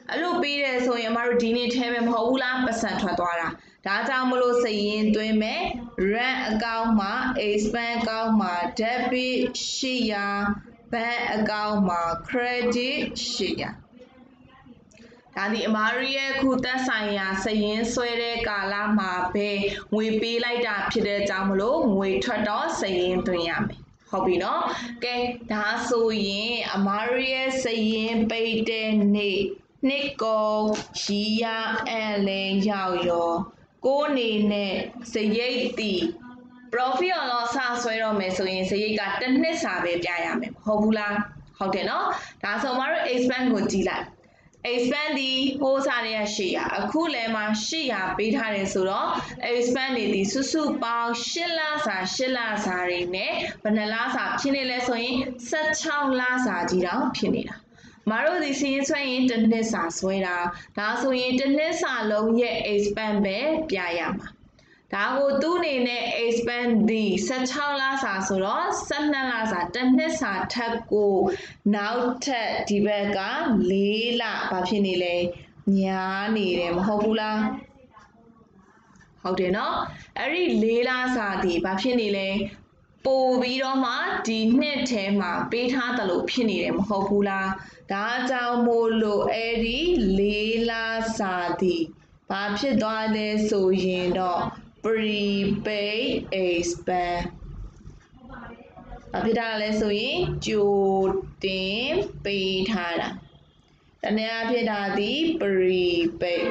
အဲ့လိုပေးတယ်ဆိုရင်အမတို့ဒီနေ့ထဲမယ်မဟုတ်ဘူးလားပတ်စံထွက်သွားတာဒါကြောင့်မလို့စရင်သွင်းမယ် rent account မှာ expense account မှာ debit 800 bank account မှာ credit 800ဒါဒီအမားရဲ့ခုသက်ဆိုင်ရာစရင်ဆွဲတဲ့ကာလမှာပဲငွေပေးလိုက်တာဖြစ်တဲ့ကြောင့်မလို့ငွေထွက်တော့စရင်သွင်းရမယ်ဟုတ်ပြီနော်ကဲဒါဆိုရင်အမားရဲ့စရင်ပိတ်တဲ့နေ့နှစ်ကုန်ရီရအန်လဲရောက်ရောကိုယ်နေနဲ့စရိတ်တီ profit or loss ဆွဲတော့မယ်ဆိုရင်စရိတ်ကတစ်နှစ်စာပဲပြရမယ်ဟုတ်ဘူးလားဟုတ်တယ်နော်ဒါဆိုအမားတို့ expense ကိုကြည့်လိုက်expense ဒီဟိုးစားတွေက800အခုလည်းမှ800ပေးထားတယ်ဆိုတော့ expense တွေဒီစုစုပေါင်း8လစာ8လစာတွေနဲ့ဘယ်နှလစာဖြစ်နေလဲဆိုရင်16လစာကြီးတောင်ဖြစ်နေတာမတို့ဒီစီရင်ဆွဲရင်တစ်နှစ်စာဆွဲတာဒါဆိုရင်တစ်နှစ်စာလုံးရဲ့ expense ပဲပြရမှာဒါကိုသူ့အနေနဲ့ expense ဒီ16လစာဆိုတော့12လစာတစ်နှစ်စာထပ်ကိုနောက်ထပ်ဒီဘက်က4လဘာဖြစ်နေလဲညာနေတယ်မဟုတ်ဘူးလားဟုတ်တယ်နော်အဲ့ဒီ4လစာဒီဘာဖြစ်နေလဲပို့ပြီးတော့မှဒီနှစ်ထဲမှာပေးထားတယ်လို့ဖြစ်နေတယ်မဟုတ်ဘူးလားဒါကြောင့်မို့လို့အဲ့ဒီ4လစာဒီဘာဖြစ်သွားလဲဆိုရင်တော့prepaid expense ဘာဖြစ်တာလဲဆိုရင်ကြိုတင်ပေးထားတာတနည်းအားဖြင့်ဒါသည် prepaid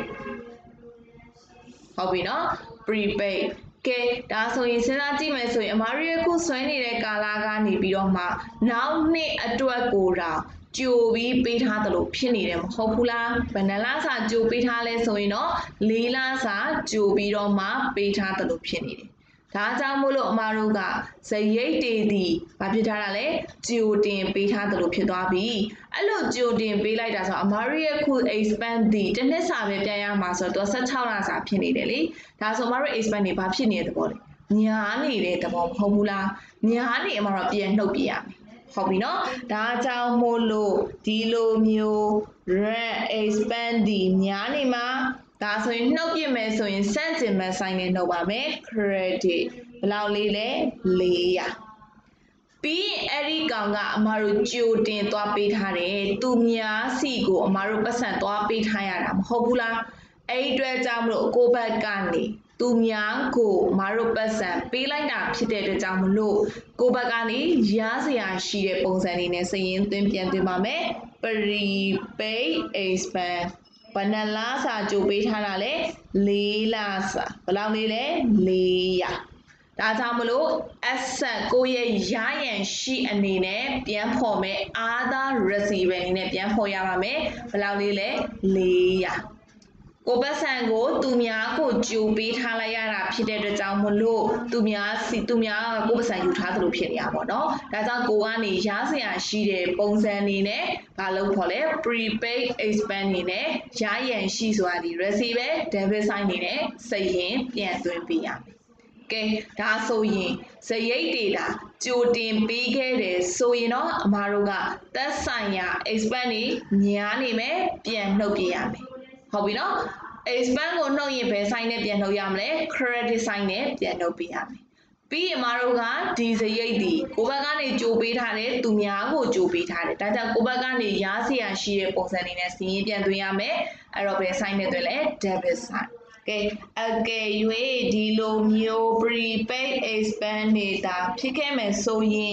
ဟုတ်ပြီနော် prepaid ကဲဒါဆိုရင်စဉ်းစားကြည့်မယ်ဆိုရင်အမားတို့ခုဆွဲနေတဲ့ကာလကနေပြီးတော့မှနောက်နှစ်အတွက်ကိုတော့ကြိုပြီးပေးထားတယ်လို့ဖြစ်နေတယ်မဟုတ်ဘူးလားဘယ်နှလစာကြိုပေးထားလဲဆိုရင်တော့4လစာကြိုပြီးတော့မှပေးထားတယ်လို့ဖြစ်နေတယ်ဒါကြောင့်မို့လို့အမတို့ကဇရိတ်တွေဒီဘာဖြစ်ထားတာလဲကြိုတင်ပေးထားတယ်လို့ဖြစ်သွားပြီအဲ့လိုကြိုတင်ပေးလိုက်တာဆိုအမတို့ရဲ့ခု expense ဒီတစ်နှစ်စာပဲပြန်ရမှာဆိုတော့16လစာဖြစ်နေတယ်လေဒါဆိုအမတို့ expense တွေဘာဖြစ်နေတဲ့သဘောလဲညာနေတဲ့သဘောမဟုတ်ဘူးလားညာနေအမတို့ပြန်နှုတ်ပြရမယ်ဟုတ်ပြီနော်ဒါကြောင့်မို့လို့ဒီလိုမျိုး rent expense ဒီညာနေမှာဒါဆိုရင်နှုတ်ပြမယ်ဆိုရင်စန့်ကျင်မဲ့ဆိုင်နဲ့နှုတ်ပါမယ် credit ဘယ်လောက်လေးလဲ400ပြီးရင်အဲ့ဒီကောင်ကအမတို့ကြိုတင်သွားပေးထားတယ်သူများစီကိုအမတို့ပတ်စံသွားပေးထားရတာမဟုတ်ဘူးလားအဲ့ဒီအတွက်ကြောင့်မလို့ကိုဘက်ကနေသူများကိုမတို့ပတ်စံပေးလိုက်တာဖြစ်တဲ့အတွက်ကြောင့်မလို့ကိုဘက်ကနေရစရာရှိတဲ့ပုံစံလေးနဲ့စရင်သွင်းပြန်သွင်းပါမယ် prepaid expense ဘယ်နှလစာကြိုပေးထားတာလဲ4လစာဘယ်လောက်လေးလဲ400ဒါကြောင့်မလို့ asset ကိုရဲ့ရရန်ရှိအနေနဲ့ပြန်ဖော်မယ် other receiver အနေနဲ့ပြန်ဖော်ရပါမယ်ဘယ်လောက်လေးလဲ400ကိုပတ်စံကိုသူများကိုကြိုပေးထားလိုက်ရတာဖြစ်တဲ့အတွက်ကြောင့်မလို့သူများကိုပတ်စံယူထားသလိုဖြစ်နေရပါတော့ဒါကြောင့်ကိုကနေရစရာရှိတဲ့ပုံစံအနေနဲ့ဘာလို့ခေါ်လဲ prepaid expense အနေနဲ့ရရန်ရှိဆိုတာဒီ receiver debit side အနေနဲ့စရင်ပြန်သွင်းပေးရမယ်ကဲဒါဆိုရင်စရိတ်တွေဒါကြိုတင်ပေးခဲ့တယ်ဆိုရင်တော့အမားတို့ကသက်ဆိုင်ရာ expense တွေညာနေမယ်ပြန်နှုတ်ပြရမယ်ဟုတ်ပြီနော် expense ကိုနှုတ်ရင်ဘယ် sign နဲ့ပြန်နှုတ်ရမလဲ credit sign နဲ့ပြန်နှုတ်ပေးရမယ်ပြီးရင်မတို့ကဒီစရိတ်ဒီကိုဘက်ကနေကြိုပေးထားတယ်သူများကိုကြိုပေးထားတယ်ဒါကြောင့်ကိုဘက်ကနေရစရာရှိတဲ့ပုံစံလေးနဲ့စီရင်ပြန်သွင်းရမယ်အဲ့တော့ဘယ် sign နဲ့သွင်းလဲ debit sign ကဲအကယ်၍ဒီလိုမျိုး prepaid expense နေတာဖြစ်ခဲ့မယ်ဆိုရင်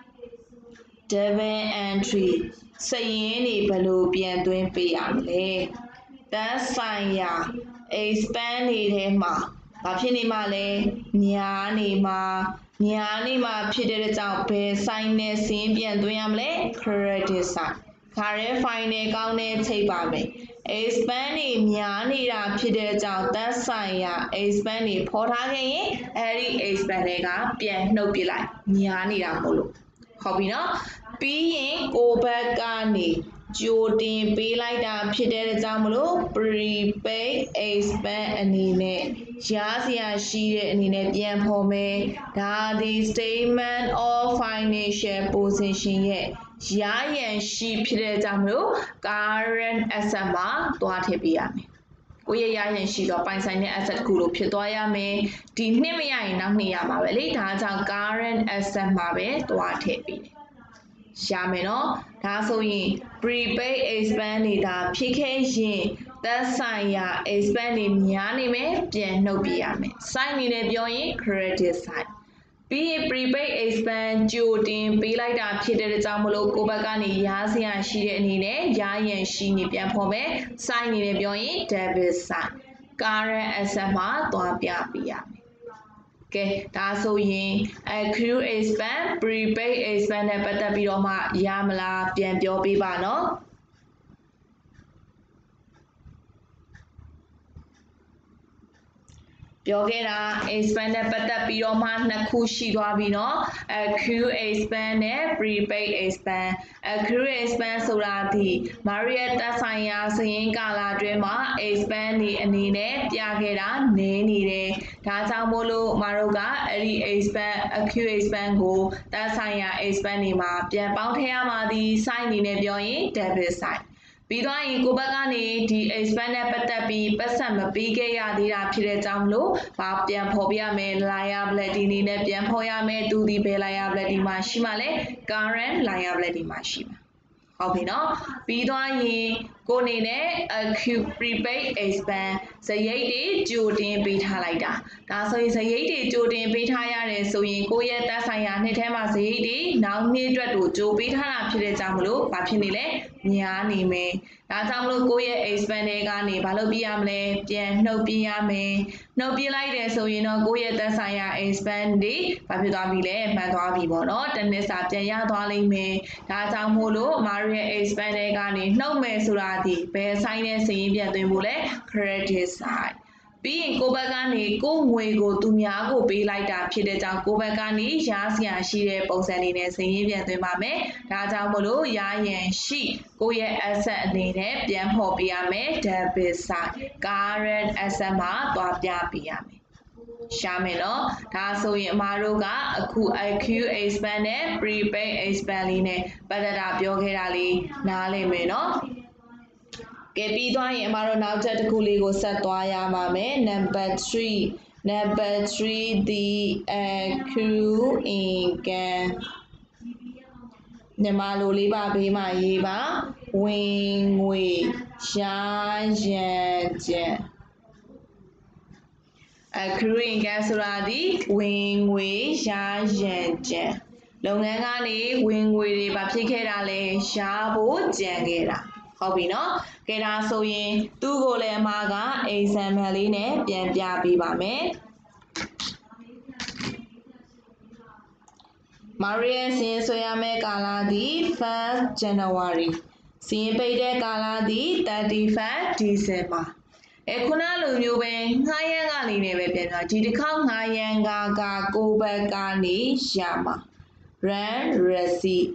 debit entry စရင်တွေဘယ်လိုပြန်သွင်းပေးရမလဲသက်ဆိုင်ရာ expense တွေထဲမှာဘာဖြစ်နေမှာလဲညာနေမှာဖြစ်တဲ့ကြောင့်ဘယ် sign နဲ့စင်းပြန်သွင်းရမလဲ credit sign ခါရဲ final ကောင်းတဲ့ချိန်ပါမယ် expense တွေများနေတာဖြစ်တဲ့ကြောင့်သက်ဆိုင်ရာ expense တွေဖော်ထားခဲ့ရင်အဲ့ဒီ expense တွေကပြန်နှုတ်ပြလိုက်ညာနေတာမို့လို့ဟုတ်ပြီနော်ပြီးရင်ကိုဘက်ကနေကြိုတင်ပေးလိုက်တာဖြစ်တဲ့ကြောင့်မလို့ prepaid expense အနေနဲ့ရစရာရှိတဲ့အနေနဲ့ပြန်ဖော်မယ်ဒါဒီ statement of financial position ရဲ့ရရန်ရှိဖြစ်တဲ့ကြောင့်မလို့ current asset မှာသွားထည့်ပေးရမယ်ကိုယ့်ရဲ့ရရင်ရှိတော့ပိုင်ဆိုင်တဲ့ asset တစ်ခုလို့ဖြစ်သွားရမယ်ဒီနှစ်မရရင်နောက်နှစ်ရမှာပဲလေဒါကြောင့် current asset မှာပဲသွားထည့်ပေးတယ်ရမယ်နော်ဒါဆိုရင် prepaid expense နေတာဖြစ်ခဲ့ရင်သက်ဆိုင်ရာ expense တွေများနေမယ်ပြန်နှုတ်ပြရမယ် side အနေနဲ့ပြောရင် credit side ပြီးရင် prepaid expense ကြိုတင်ပေးလိုက်တာဖြစ်တဲ့ကြောင့်မလို့ကိုယ့်ဘက်ကနေရစရာရှိတဲ့အနေနဲ့ရရန်ရှိနေပြန်ဖော်မယ် side အနေနဲ့ပြောရင် debit side current asset မှာသွားပြပေးရမယ်ကဲဒါဆိုရင် accrued expense prepaid expense နဲ့ပတ်သက်ပြီးတော့မှရမလားပြန်ပြောပေးပါနော်ပြောခဲ့တာ expense နဲ့ပတ်သက်ပြီးတော့မှနှစ်ခုရှိသွားပြီเนาะ accrued expense နဲ့ prepaid expense accrued expense ဆိုတာဒီမာရီရဲ့သက်ဆိုင်ရာစရင်းကာလအတွင်းမှာ expense တွေအနေနဲ့ပြခဲ့တာနည်းနေတယ်ဒါကြောင့်မို့လို့မာတို့ကအဲ့ဒီ expense accrued expense ကိုသက်ဆိုင်ရာ expense တွေမှာပြန်ပေါင်းထည့်ရမှာဒီ side အနေနဲ့ပြောရင် debit sideပြီးတော့ရင်ကိုဘက်ကနေဒီ expense နဲ့ပတ်သက်ပြီးပတ်စံမပေးခဲ့ရသေးတာဖြစ်တဲ့ကြောင့်မလို့ဘာပြန်ဖော်ပြရမယ် liability အနေနဲ့ပြန်ဖော်ရမယ်သူဒီဘယ် liability မှာရှိမှလဲ current liability မှာရှိမှာဟုတ်ပြီနော်ပြီးတော့ရင်ကိုအနေနဲ့ accrued prepaid expense စရိတ်တွေကြိုတင်ပေးထားလိုက်တာဒါဆိုရင်စရိတ်တွေကြိုတင်ပေးထားရတယ်ဆိုရင်ကိုရဲ့သက်ဆိုင်ရာနှစ်ထဲမှာစရိတ်တွေနောက်နှစ်အတွက်တို့ကြိုပေးထားတာဖြစ်တဲ့ကြောင့်မလို့ဘာဖြစ်နေလဲများနေမယ်ဒါကြောင့်မလို့ကိုရဲ့ expense တွေကနေဘာလုပ်ပြရမလဲပြန်နှုတ်ပြရမယ်နှုတ်ပြလိုက်တယ်ဆိုရင်တော့ကိုရဲ့သက်ဆိုင်ရာ expense တွေဘာဖြစ်သွားပြီလဲမှန်သွားပြီပေါ့နော်တစ်နှစ်စာပြန်ရသွားလိမ့်မယ်ဒါကြောင့်မို့လို့မာရီရဲ့ expense တွေကနေနှုတ်မယ်ဆိုတာဒီဘယ်ဆိုင်နဲ့စာရင်းပြန်သွင်းဖို့လဲ credit side ပြီးရင်ကိုဘက်ကနေကိုငွေကိုသူများကိုပေးလိုက်တာဖြစ်တဲ့ကြောင့်ကိုဘက်ကနေရစရာရှိတဲ့ပုံစံလေးနဲ့စာရင်းပြန်သွင်းပါမယ်ဒါကြောင့်မလို့ရရန်ရှိကိုရဲ့ asset အနေနဲ့ပြန်ဖော်ပေးရမယ် debit side current asset မှာသွားပြပေးရမယ်ရှာမယ်နော်ဒါဆိုရင်အမတို့ကအခု accrued expense နဲ့ prepaid expense လေးနဲ့ပတ်သက်တာပြောခဲ့တာလေးနားလည်မယ်နော်ကဲပြီးသွားရင်အမတို့နောက်ချက်တစ်ခုလေးကိုဆက်သွားရပါမယ် number 3 the accrued income မြန်မာလိုလေးပါဘေးမှာရေးပါဝင်ငွေရှားရန်ကျန်accrued income ဆိုတာဒီဝင်ငွေရှားရန်ကျန်လုပ်ငန်းကနေဝင်ငွေတွေဘာဖြစ်ခဲ့တာလဲရှားဖို့ကြံခဲ့တာဟုတ်ပြီနော်ကဲဒါဆိုရင်သူ့ကိုလည်းအမက example လေးနဲ့ပြန်ပြပေးပါမယ်မာရီယာစင်ဆွဲရမယ့်ကာလသည် 1st January စင်ပိတ်တဲ့ကာလသည် 31st December ခုနလိုမျိုးပဲငှားရမ်းကနေနဲ့ပဲပြန်သွားဒီတစ်ခေါက်ငှားရမ်းကကိုဘက်ကနေရမှာ run receipt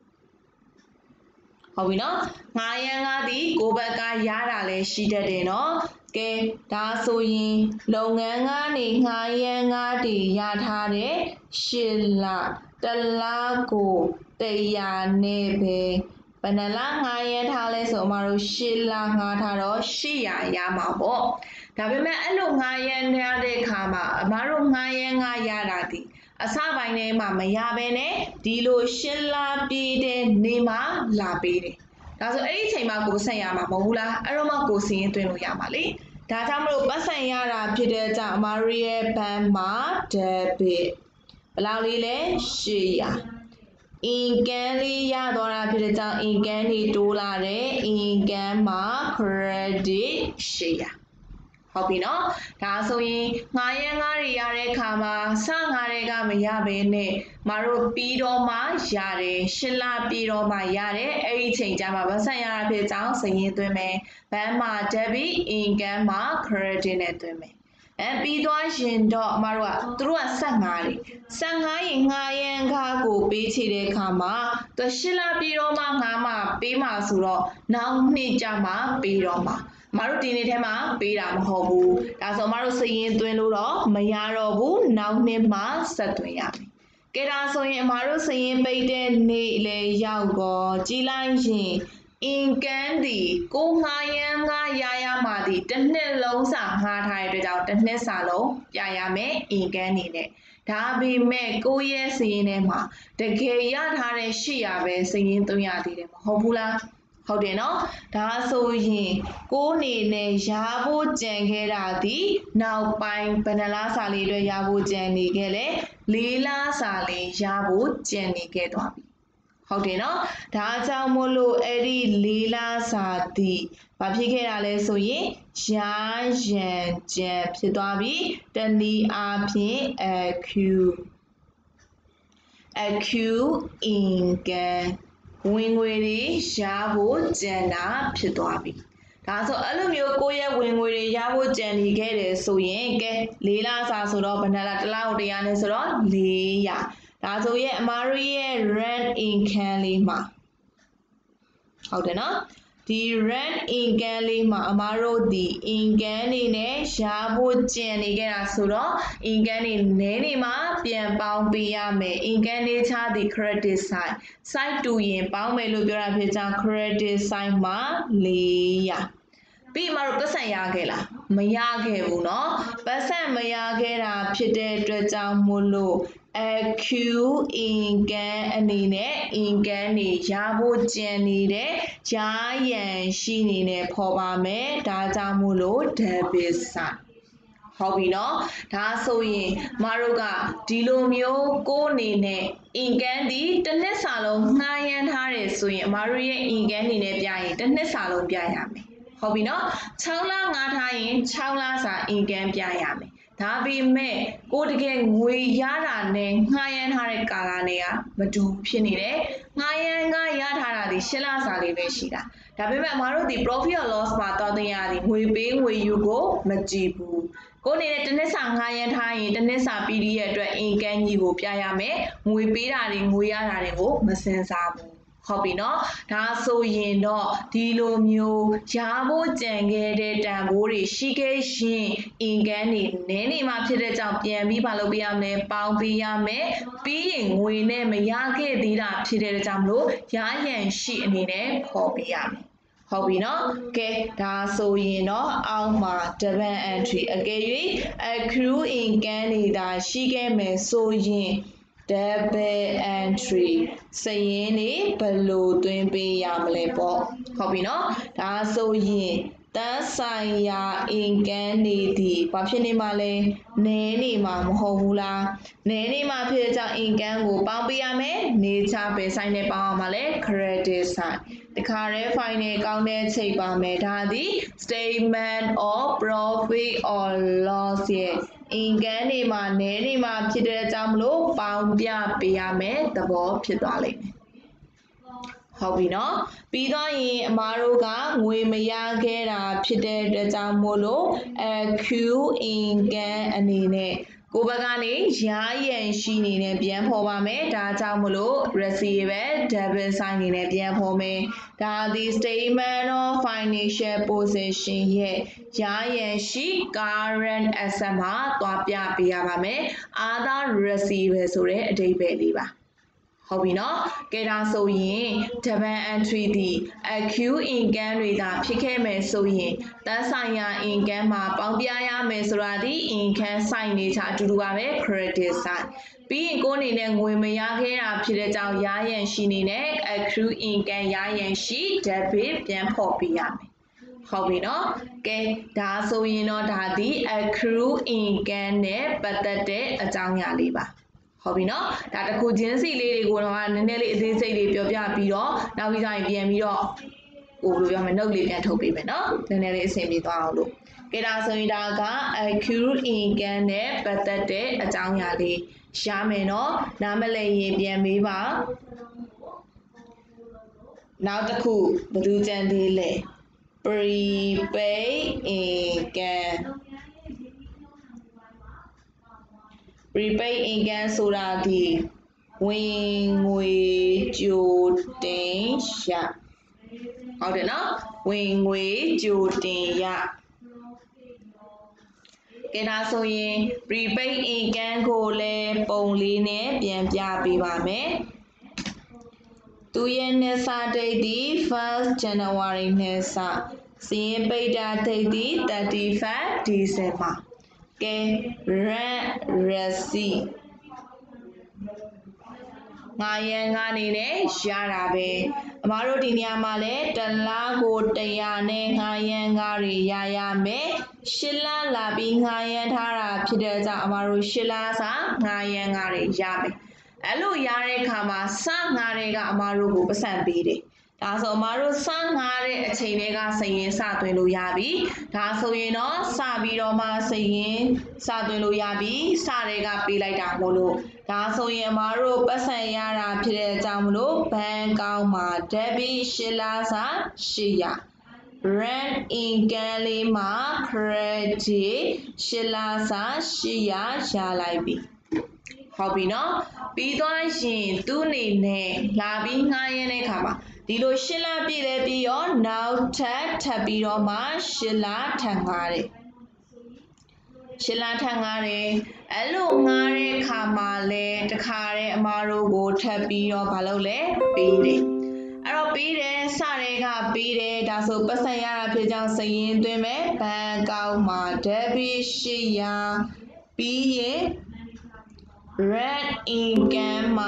ဟုတ်ပြီနော်ငှားရမ်းကဒီကိုဘက်ကရတာလဲရှိတတ်တယ်နော်ကဲဒါဆိုရင်လုပ်ငန်းကနေငှားရမ်းကဒီရထားတဲ့8လတစ်လကို100နဲ့ပဲဘယ်နှလငှားရမ်းထားလဲဆိုအမတို့8လငှားထားတော့800ရမှာပေါ့ဒါပေမဲ့အဲ့လိုငှားရမ်းထားတဲ့အခါမှာအမတို့ငှားရမ်းကရတာဒီအစပိုင်းထဲမှာမရဘဲနဲ့ဒီလို8လပြည့်တဲ့နေ့မှာလာပေးတယ်ဒါဆိုအဲ့ဒီအချိန်မှာကိုဆက်ရမှာမဟုတ်ဘူးလားအဲ့တော့မှကိုစင်းရင်သွင်းလို့ရမှာလေဒါကြောင့်မလို့ပတ်စံရတာဖြစ်တဲ့ကြောင့်အမတို့ရဲ့ဘဏ်မှာ debit ဘယ်လောက်လေးလဲ800 income လေးရသွားတာဖြစ်တဲ့ကြောင့် income တွေတိုးလာတယ် income မှာ credit 800ဟုတ်ပြီနော်ဒါဆိုရင်ငှားရမ်းကားတွေရတဲ့အခါမှာစငှားတဲ့ကမရဘဲနဲ့မတို့ပြီးတော့မှရတယ်8လပြီးတော့မှရတယ်အဲ့ဒီချိန်ကျမှဗဆက်ရတာဖြစ်ကြောင်းစာရင်းသွင်းမယ်ဘဏ်မှာ debit income မှာ credit နဲ့သွင်းမယ်ပြီးသွားရင်တော့အမတို့ကသူတို့ကဆက်ငှားတယ်ဆက်ငှားရင်ငှားရမ်းကားကိုပေးချေတဲ့အခါမှာသူ8လပြီးတော့မှငှားမှပေးမှာဆိုတော့နောက်နှစ်ကျမှပေးတော့မှာမတို့ဒီနေ့ထဲမှာပေးတာမဟုတ်ဘူးဒါဆိုမတို့စည်ရင်သွင်းလို့တော့မရတော့ဘူးနောက်နှစ်မှဆက်သွင်းရမယ်ကဲဒါဆိုရင်အမားတို့စရင်ပိတ်တဲ့နေ့လေရောက်တော့ကြည်လိုက်ရင်အင်ကန်ဒီကိုငှားရမ်းငှားရရမှာဒီတစ်နှစ်လုံးစာငှားထားတဲ့အတွက်ကြောင့်တစ်နှစ်စာလုံးပြရမယ်အင်ကန်နေနဲ့ဒါပေမဲ့ကိုယ့်ရဲ့စရင်ထဲမှာတကယ်ရထားတဲ့800ပဲစရင်300သေးတယ်မဟုတ်ဘူးလားဟုတ်တယ်နော်ဒါဆိုရင်ကိုယ်နေနဲ့ရဖို့ကြံခဲ့တာဒီနောက်ပိုင်းဘယ်နှလားစာလေးတွေရဖို့ကြံနေခဲ့လဲ4လားစာလေးရဖို့ကြံနေခဲ့သွားပြီဟုတ်တယ်နော်ဒါကြောင့်မို့လို့အဲ့ဒီ4လားစာဒီဘာဖြစ်ခဲ့တာလဲဆိုရင်ရာရန်ကြံဖြစ်သွားပြီတနည်းအားဖြင့်incomeဝင်ငွေတွေရဖို့ကြံတာဖြစ်သွားပြီဒါဆိုအဲ့လိုမျိုးကိုယ့်ရဲ့ဝင်ငွေတွေရဖို့ကြံနေခဲ့တယ်ဆိုရင်ကဲ4လစာဆိုတော့ဘယ်နှလားတစ်လကို100နဲ့ဆိုတော့400ဒါဆိုရဲ့အမားတို့ရဲ့ rent income လေးမှာဟုတ်တယ်နော်ဒီ rent income လေးမှာအမားတို့ဒီ income နေနဲ့ရဖို့ကြံနေခဲ့တာဆိုတော့ income နေနည်းနေမှာပြန်ပေါင်းပေးရမယ် income နေချဒီ credit side တူရင်ပေါင်းမယ်လို့ပြောတာဖြစ်ကြောင်း credit side မှာ400ပြီးမှတော့ပတ်စံရခဲ့လားမရခဲ့ဘူးเนาะပတ်စံမရခဲ့တာဖြစ်တဲ့အတွက်ကြောင့်မို့လို့ accrue income အနေနဲ့ income နေရဖို့ကြံနေတဲ့ရာရန်ရှိနေနဲ့ဖော်ပါမယ်ဒါကြောင့်မို့လို့ debit side ဟုတ်ပြီเนาะဒါဆိုရင်မတို့ကဒီလိုမျိုးကိုယ်အနေနဲ့ income ဒီတစ်နှစ်စာလုံးငှားရမ်းထားတယ်ဆိုရင်အမတို့ရဲ့ income အနေနဲ့ပြရင်တစ်နှစ်စာလုံးပြရမယ်ဟုတ်ပြီနော်6လငှားထားရင်6လစာ income ပြရမယ်ဒါပေမဲ့ကိုတကယ်ငွေရတာနဲ့ငှားရမ်းထားတဲ့ကာလနဲ့ကမတူဖြစ်နေတယ်ငှားရမ်းရထားတာဒီ8လစာလေးပဲရှိတာဒါပေမဲ့အမတို့ဒီ profit or loss မှာတော်တင်ရသည်ငွေပေးငွေယူကိုမကြည့်ဘူးကိုယ်နေတဲ့တစ်နှစ်စာငှားရမ်းထားရင်တစ်နှစ်စာ PD ရဲ့အတွက် income ကြီးကိုပြရမယ်ငွေပေးတာတွေငွေရတာတွေကိုမစင်စားဘူးဟုတ်ပြီနော်ဒါဆိုရင်တော့ဒီလိုမျိုးရဖို့ကြံခဲ့တဲ့တန်ဖိုးတွေရှိခဲ့ရင် income တွေနည်းနေမှာဖြစ်တဲ့ကြောင့်ပြန်ပြီးမလုပ်ပေးရမလဲပေါင်းပေးရမယ်ပြီးရင်ငွေနဲ့မရခဲ့သေးတာဖြစ်တဲ့ကြောင့်မလို့ရရန်ရှိအနေနဲ့ဖော်ပေးရမယ်ဟုတ်ပြီနော်ကဲဒါဆိုရင်တော့အောက်မှာ double entry အကယ်၍ accrue income နေတာရှိခဲ့မယ်ဆိုရင်double entry စရင်းနေဘယ်လိုသွင်းပေးရမလဲပေါ့ဟုတ်ပြီနော်ဒါဆိုရင်တန်းဆိုင်ရာ income နေသည်ဘာဖြစ်နေမှာလဲနည်းနေမှာမဟုတ်ဘူးလားနည်းနေမှာဖြစ်တဲ့ကြောင့် income ကိုပေါင်းပေးရမယ်နေချပဲဆိုင်နဲ့ပေါင်းအောင်ပါလဲ credit side တခါတည်း final ကောင်းတဲ့ချိန်ပါမယ်ဒါသည် statement of profit or loss ရဲ့ income နေမှာနည်းနေမှာဖြစ်တဲ့ကြောင့်မလို့ပေါင်းပြပေးရမယ်သဘောဖြစ်သွားလိမ့်မယ်ဟုတ်ပြီနော်ပြီးတော့ရင်အမားတို့ကငွေမရခဲ့တာဖြစ်တဲ့အတွက်ကြောင့်မို့လို့ accrue income အနေနဲ့ကိုဘက်ကနေရရန်ရှိနေနဲ့ပြန်ဖော်ပါမယ်ဒါကြောင့်မလို့ receivable debit side နေနဲ့ပြန်ဖော်မယ်ဒါဒီ statement of financial position ရဲ့ရရန်ရှိ current asset မှာသွားပြပေးရပါမယ် other receivable ဆိုတဲ့အဓိပ္ပာယ်လေးပါဟုတ်ပြီနော်ကဲဒါဆိုရင် double entry ဒီ accrue income တွေသာဖြစ်ခဲ့မယ်ဆိုရင်တန်းဆိုင်ရာ income မှာပေါင်းပြရမယ်ဆိုတာဒီ income side နေချအတူတူပါပဲ credit side ပြီးရင်ကိုယ်အနေနဲ့ငွေမရခဲ့တာဖြစ်တဲ့ကြောင့်ရရန်ရှိနေနဲ့ accrue income ရရန်ရှိ debit ပြန်ဖော်ပေးရမယ်ဟုတ်ပြီနော်ကဲဒါဆိုရင်တော့ဒါဒီ accrue income နဲ့ပတ်သက်တဲ့အကြောင်းအရာလေးပါဟုတ်ပြီနော်ဒါတခုချင်းစီလေးတွေကိုတော့နည်းနည်းလေးအသေးစိတ်လေးပြောပြပြီးတော့နောက်ပြီးတိုင်းပြန်ပြီးတော့ဟိုလိုပြောမယ် note လေးပြန်ထုတ်ပေးမယ်နော်နည်းနည်းလေးအဆင်ပြေသွားအောင်လို့ကဲဒါဆိုရင်ဒါက accrue income နဲ့ပတ်သက်တဲ့အကြောင်းအရာလေးရမယ်နော်နားမလည်ရင်ပြန်မေးပါနောက်တစ်ခုဘယ်သူကြံသေးလဲ prepaid income prepaid income ဆိုတာဒီဝင်ငွေကြိုတင်ရဟုတ်တယ်နော်ဝင်ငွေကြိုတင်ရကကဲဒါဆိုရင် prepaid income ကိုလည်းပုံလေးနဲ့ပြန်ပြပေးပါမယ်သူရဲ့နှစ်စဒိတ်ဒီ 1st January နဲ့စစီရင်ပိတ်တာဒိတ်ဒီ31 December ကဲ rent receipt 900ကနေနဲ့ရတာပဲအမားတို့ဒီနေရာမှာလဲတစ်လကို100နဲ့900ကားတွေရရမယ်8လလာပြီး900ထားတာဖြစ်တဲ့ကြောင့်အမားတို့8လစာ900ကားတွေရမယ်အဲ့လိုရတဲ့အခါမှာစငါးတွေကအမားတို့ကိုပတ်စံပေးတယ်ဒါဆိုအမားတို့စငါးတဲ့အချိန်တွေကစရင်စသွင်းလို့ရပြီဒါဆိုရင်တော့စပြီးတော့မှစရင်စသွင်းလို့ရပြီစတွေကပေးလိုက်တာမို့လို့ဒါဆိုရင်အမားတို့ပတ်စံရတာဖြစ်တဲ့အကြောင်းမလို့ဘဏ်အကောင့်မှာ debit 8လစာ800 rent income လေးမှာ credit 8လစာ800ရလိုက်ပြီဟုတ်ပြီနော်ပြီးသွားရင်သူ့အနေနဲ့လာပြီးငှားရင်းတဲ့အခါမှာဒီလို8လပြည့်လဲပြီးတော့နောက်ထပ်ပြီးတော့မှ8လထပ်ငှားတယ်8လထပ်ငှားတယ်အဲ့လိုငှားတဲ့အခါမှာလဲတခါတဲ့အမားတို့ကိုထပ်ပြီးတော့မလုပ်လဲပေးတယ်အဲ့တော့ပေးတယ်စတွေကပေးတယ်ဒါဆိုပတ်စံရတာဖြစ်ကြောင်းစရင်သွင်းမယ်ဘဏ်အကောင့်မှာ debit 800ပြီးရင် rent income မှာ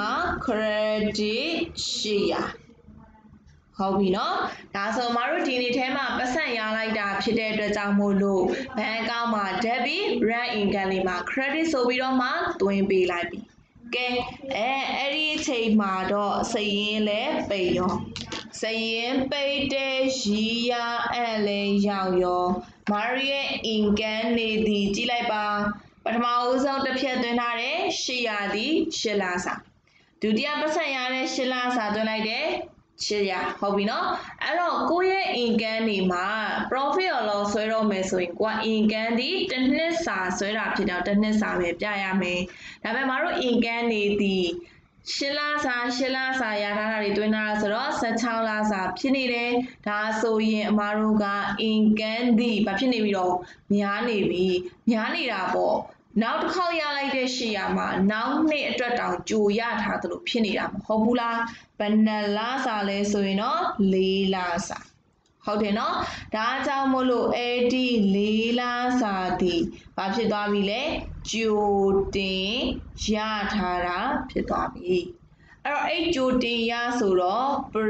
credit 800ဟုတ်ပြီနော်ဒါဆိုမတို့ဒီနေ့ထဲမှာပတ်စံရလိုက်တာဖြစ်တဲ့အတွက်ကြောင့်မို့လို့ဘဏ်အကောင့်မှာ debit rent income လေးမှာ credit ဆိုပြီးတော့မှသွင်းပေးလိုက်ပြီကဲအဲ့ဒီအချိန်မှာတော့စရင်လဲပိတ်ရောစရင်ပိတ်တဲ့ရီရအဲ့လဲရောက်ရောမာရီရဲ့ income နေသည်ကြည့်လိုက်ပါပထမဦးဆုံးတစ်ဖြတ်သွင်းထားတဲ့800ဒီ8လစာဒုတိယပတ်စံရတဲ့8လစာသွင်းလိုက်တဲ့800ဟုတ်ပြီနော်အဲ့တော့ကိုယ့်ရဲ့ income နေမှာ profit or loss ဆွဲတော့မယ်ဆိုရင်ကိုက income ဒီတစ်နှစ်စာဆွဲတာဖြစ်တော့တစ်နှစ်စာပဲပြရမယ်ဒါပေမဲ့မတို့ income နေသည်8လစာရထားတာတွေတွင်းထားတာဆိုတော့16လစာဖြစ်နေတယ်ဒါဆိုရင်အမားတို့က income ဒီဘာဖြစ်နေပြီတော့များနေတာပေါ့နောက်တစ်ခေါက်ရလိုက်တဲ့800မှာနောက်နှစ်အတွက်တောင်ကြိုရထားသလိုဖြစ်နေတာမဟုတ်ဘူးလားဘယ်နှလစာလဲဆိုရင်တော့4လစာဟုတ်တယ်နော်ဒါကြောင့်မို့လို့အဲ့ဒီ4လစာဒီဘာဖြစ်သွားပြီလဲကြိုတင်ရထားတာဖြစ်သွားပြီအဲ့တော့အဲ့ကြိုတင်ရဆိုတော့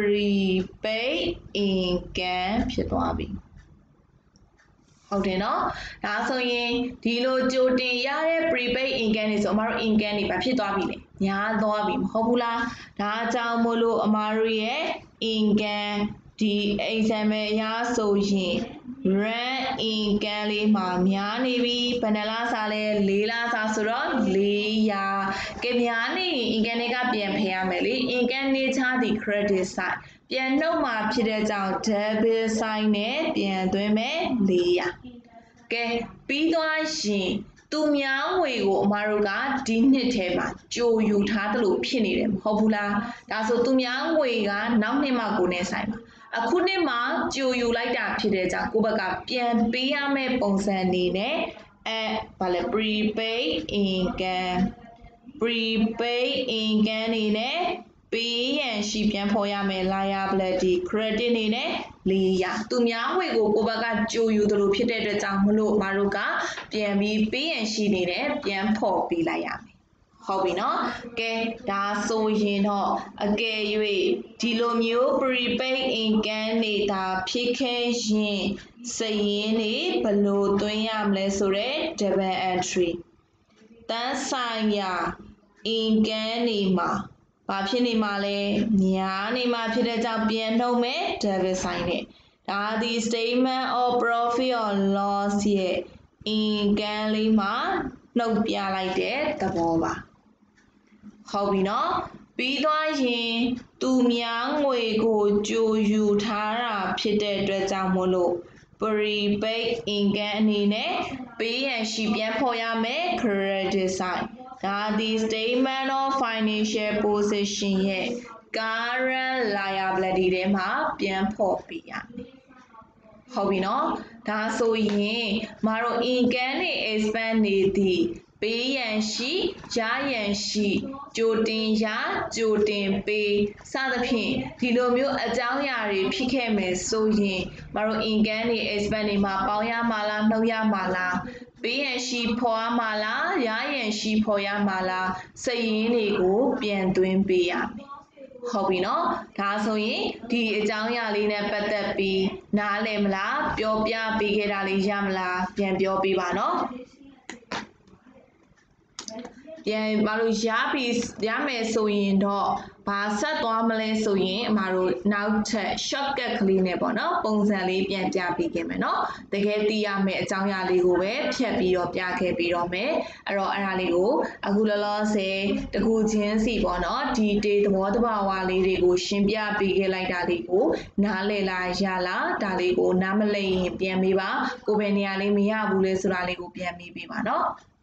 prepaid income ဖြစ်သွားပြီဟုတ်တယ်နော်ဒါဆိုရင်ဒီလိုကြိုတင်ရတဲ့ prepaid income တွေဆိုအမားတို့ income တွေဘာဖြစ်သွားပြီလဲများသွားပြီမဟုတ်ဘူးလားဒါကြောင့်မို့လို့အမားတို့ရဲ့ income ဒီ example အရဆိုရင် rent income လေးမှာများနေပြီဘယ်နှလစာလဲ4လစာဆိုတော့400ကဲများနေရင် income တွေကပြန်ဖယ်ရမယ်လေ income နေချသည် credit side ပြန်နှုတ်မှာဖြစ်တဲ့ကြောင့် debit side နဲ့ပြန်သွင်းမယ်400ကဲပြီးသွားရင်သူများငွေကိုအမားတို့ကဒီနှစ်ထဲမှာကြိုယူထားသလိုဖြစ်နေတယ်မဟုတ်ဘူးလားဒါဆိုသူများငွေကနောက်နှစ်မှကိုနဲ့ဆိုင်ပါအခုနှစ်မှာကြိုယူလိုက်တာဖြစ်တဲ့ကြောင့်ကိုယ့်ဘက်ကပြန်ပေးရမယ့်ပုံစံအနေနဲ့ဘာလဲ prepaid income နေနဲ့ပေးရန်ရှိပြန်ဖော်ရမယ် liability credit နေနဲ့400သူများငွေကိုကိုယ့်ဘက်ကကြိုယူသလိုဖြစ်တဲ့အတွက်ကြောင့်မလို့မတို့ကပြန်ပြီးပေးရန်ရှိနေနဲ့ပြန်ဖော်ပေးလိုက်ရမယ်ဟုတ်ပြီနော်ကဲဒါဆိုရင်တော့အကယ်၍ဒီလိုမျိုး prepaid income နေတာဖြစ်ခဲ့ရင်စရင်နေဘယ်လိုသွင်းရမလဲဆိုတော့ double entry တန်းဆိုင်ရာ income နေမှာဘာဖြစ်နေမှာလဲများနေမှာဖြစ်တဲ့ကြောင့်ပြန်နှုတ်မယ် debit sign နဲ့ဒါဒီ statement of profit or loss ရဲ့ income လေးမှာနှုတ်ပြလိုက်တဲ့သဘောပါဟုတ်ပြီနော်ပြီးသွားရင်သူများငွေကိုကြိုယူထားတာဖြစ်တဲ့အတွက်ကြောင့်မို့လို့ prepaid income အနေနဲ့ပေးရန်ရှိပြန်ဖော်ရမယ် credit side ဒါဒီ statement of financial position ရဲ့ current liability ထဲမှာပြန်ဖော်ပေးရမယ်ဟုတ်ပြီနော်ဒါဆိုရင်မတို့ in can နေ expand နေသည်ပေးရန်ရှိရရန်ရှိကြိုတင်ရကြိုတင်ပေးစသဖြင့်ဒီလိုမျိုးအကြောင်းအရာတွေဖြစ်ခဲ့မယ်ဆိုရင်မတို့ in can နေ expand နေမှာပေါင်းရမှာလားနှုတ်ရမှာလားပေးရန်ရှိဖော်ရမှာလားရရန်ရှိဖော်ရမှာလားစရင်းတွေကိုပြန်သွင်းပေးရမယ်ဟုတ်ပြီနော်ဒါဆိုရင်ဒီအကြောင်းအရာလေးနဲ့ပတ်သက်ပြီးနားလည်မလားပြောပြပေးခဲ့တာလေးရမလားပြန်ပြောပြပါနော်ပြန်မလို့ရပြီးရမယ်ဆိုရင်တော့ဘာဆက်သွားမလဲဆိုရင်အမတို့နောက်ထပ် shortcut ကလေးနဲ့ပေါ့နော်ပုံစံလေးပြန်ပြပေးခဲ့မယ်နော်တကယ်သိရမယ့်အကြောင်းအရာလေးကိုပဲဖြတ်ပြီးတော့ပြခဲ့ပြီးတော့မယ်အဲ့တော့အဲ့ဒါလေးကိုအခုလောလောဆယ်တကူချင်းစီပေါ့နော်ဒီတေးသဘောတဘာဝလေးတွေကိုရှင်းပြပေးခဲ့လိုက်တာလေးကိုနားလည်လားရလားဒါလေးကိုနားမလည်ရင်ပြန်ပေးပါကိုယ်ပဲနေရာလေးမရဘူးလေဆိုတာလေးကိုပြန်ပေးပေးပါနော်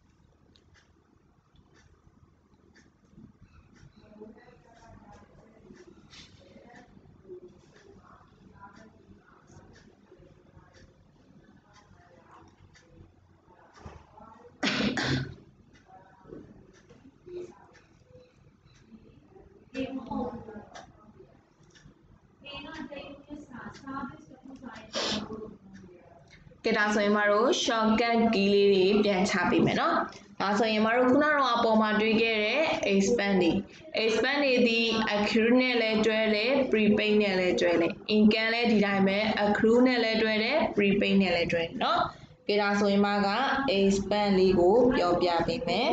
ကဲဒါဆိုရင်မတို့ shortcut key လေးတွေပြန်ချပေးမယ်နော်ဒါဆိုရင်မတို့ခုနကတော့အပေါ်မှာတွေ့ခဲ့တဲ့ expand တွေ expand တွေဒီ accrue နဲ့လည်းတွဲတယ် prepaid နဲ့လည်းတွဲတယ် income လည်းဒီတိုင်းပဲ accrue နဲ့လည်းတွဲတယ် prepaid နဲ့လည်းတွဲတယ်နော်ကဲဒါဆိုရင်မက expand လေးကိုပြောပြပေးမယ်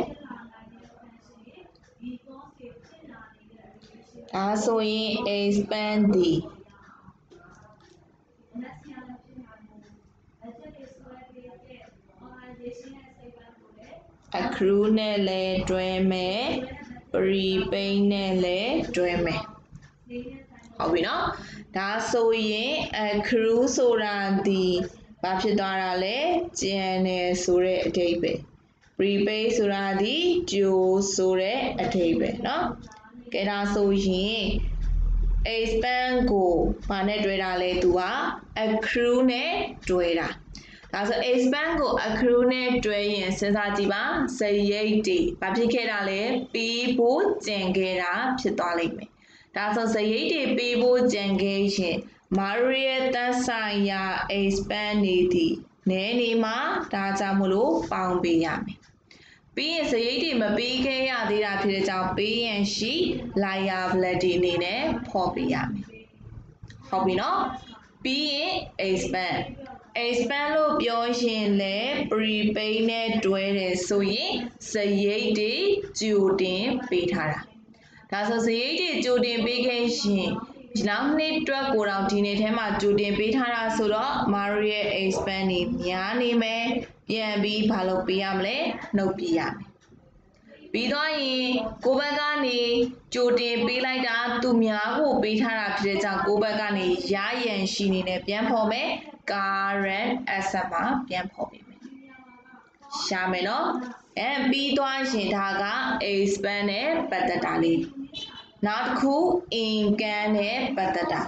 ဒါဆိုရင် expand ဒီ accrue နဲ့လည်းတွဲမယ် prepaid နဲ့လည်းတွဲမယ်ဟုတ်ပြီနော်ဒါဆိုရင် accrue ဆိုတာဒီဘာဖြစ်သွားတာလဲကျန်တယ်ဆိုတဲ့အဓိပ္ပာယ် prepaid ဆိုတာဒီကြိုဆိုတဲ့အဓိပ္ပာယ်နော်ကဲဒါဆိုရင် expand ကိုဘာနဲ့တွဲတာလဲသူက accrue နဲ့တွဲတာဒါဆို expand ကို accrue နဲ့တွဲရင်စဉ်းစားကြည့်ပါစရိတ်တွေဘာဖြစ်ခဲ့တာလဲပေးဖို့ကြံခဲ့တာဖြစ်သွားလိမ့်မယ်ဒါဆိုစရိတ်တွေပေးဖို့ကြံခဲ့ရင်မာရီရဲ့သက်ဆိုင်ရာ expand နေသည်နည်းနေမှာဒါကြောင့်မလို့ပေါင်းပေးရမယ်ပြီးရင်စရိတ်တွေမပေးခဲ့ရသေးတာဖြစ်တဲ့ကြောင့်ပေးရန်ရှိ liability အနေနဲ့ဖော်ပေးရမယ်ဟုတ်ပြီနော်ပြီးရင် expand လို့ပြောရင်လည်း prepaid နဲ့တွဲတယ်ဆိုရင်စရိတ်တွေကြိုတင်ပေးထားတာဒါဆိုစရိတ်တွေကြိုတင်ပေးခဲ့ရင်နောက်နှစ်တွက်ကိုတော့ဒီနေ့ထဲမှာကြိုတင်ပေးထားတာဆိုတော့မာရီရဲ့ expand နေများနေမယ်ပြန်ပြီးဘာလုပ်ပေးရမလဲနှုတ်ပြရမယ်ပြီးတော့ရင်ကိုဘက်ကနေကြိုတင်ပေးလိုက်တာသူများကိုပေးထားတာဖြစ်တဲ့ကြောင့်ကိုဘက်ကနေရရန်ရှိနေနဲ့ပြန်ဖော်မယ် current asset မှာပြန်ဖော်ပေးမယ်ရှာမယ်နော်ပြီးတော့ရင်ဒါက expand နဲ့ပတ်သက်တာလေးနောက်တစ်ခု income နဲ့ပတ်သက်တာ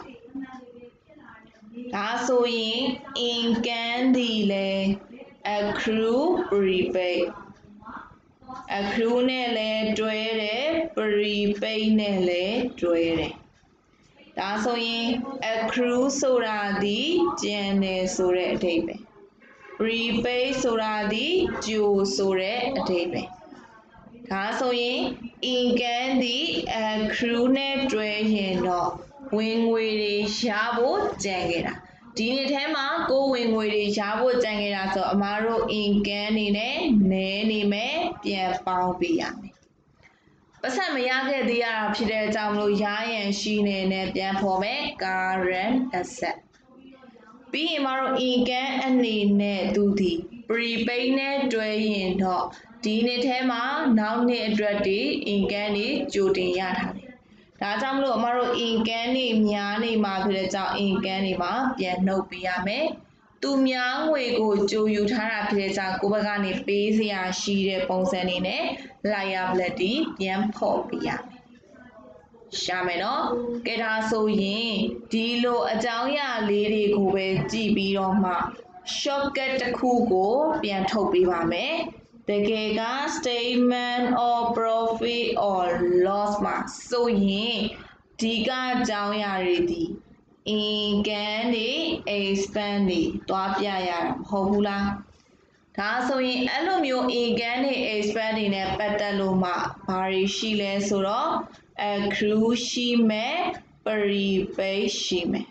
ဒါဆိုရင် income ဒီလေ accrue prepaid accrue နဲ့လည်းတွဲတယ် prepaid နဲ့လည်းတွဲတယ်ဒါဆိုရင် accrue ဆိုတာဒီကျန်တယ်ဆိုတဲ့အဓိပ္ပာယ် prepaid ဆိုတာဒီကြိုဆိုတဲ့အဓိပ္ပာယ်ဒါဆိုရင် income ဒီ accrue နဲ့တွဲရင်တော့ဝင်ငွေတွေရဖို့ကြံခဲ့တာဒီနေ့ထဲမှာကိုဝင်ငွေတွေရဖို့ကြံခဲ့တာဆိုအမားတို့ income နေနဲ့နည်းနေမယ်ပြန်ပေါင်းပေးရမယ်ပတ်စံမရခဲ့သေးရတာဖြစ်တဲ့အကြောင်းမလို့ရရန်ရှိနေနဲ့ပြန်ဖော်မယ် current asset ပြီးရင်မတို့ income အနေနဲ့သူဒီ prepaid နဲ့တွဲရင်တော့ဒီနေ့ထဲမှာနောက်နှစ်အတွက်ဒီ income တွေကြိုတင်ရထားတယ်ဒါကြောင့်မလို့အမတို့ income တွေများနေမှာဖြစ်တဲ့ကြောင့် income တွေမှာပြန်နှုတ်ပေးရမယ်သူများငွေကိုကြိုယူထားတာဖြစ်တဲ့ကြောင့်ကိုယ့်ဘက်ကနေပေးစရာရှိတဲ့ပုံစံနေနဲ့ liability ပြန်ဖော်ပေးရမယ်ရှာမယ်နော်ကဲဒါဆိုရင်ဒီလိုအကြောင်းအရာလေးတွေကိုပဲကြည့်ပြီးတော့မှ shortcut တစ်ခုကိုပြန်ထုတ်ပေးပါမယ်တကယ်က statement of profit or loss မှာဆိုရင်ဒီကအကြောင်းအရာတွေဒီ income တွေ expense တွေတွားပြရတာမဟုတ်ဘူးလားဒါဆိုရင်အဲ့လိုမျိုး income တွေ expense တွေနဲ့ပတ်သက်လို့မှဘာတွေရှိလဲဆိုတော့ accrue ရှိမယ် prepaid ရှိမယ်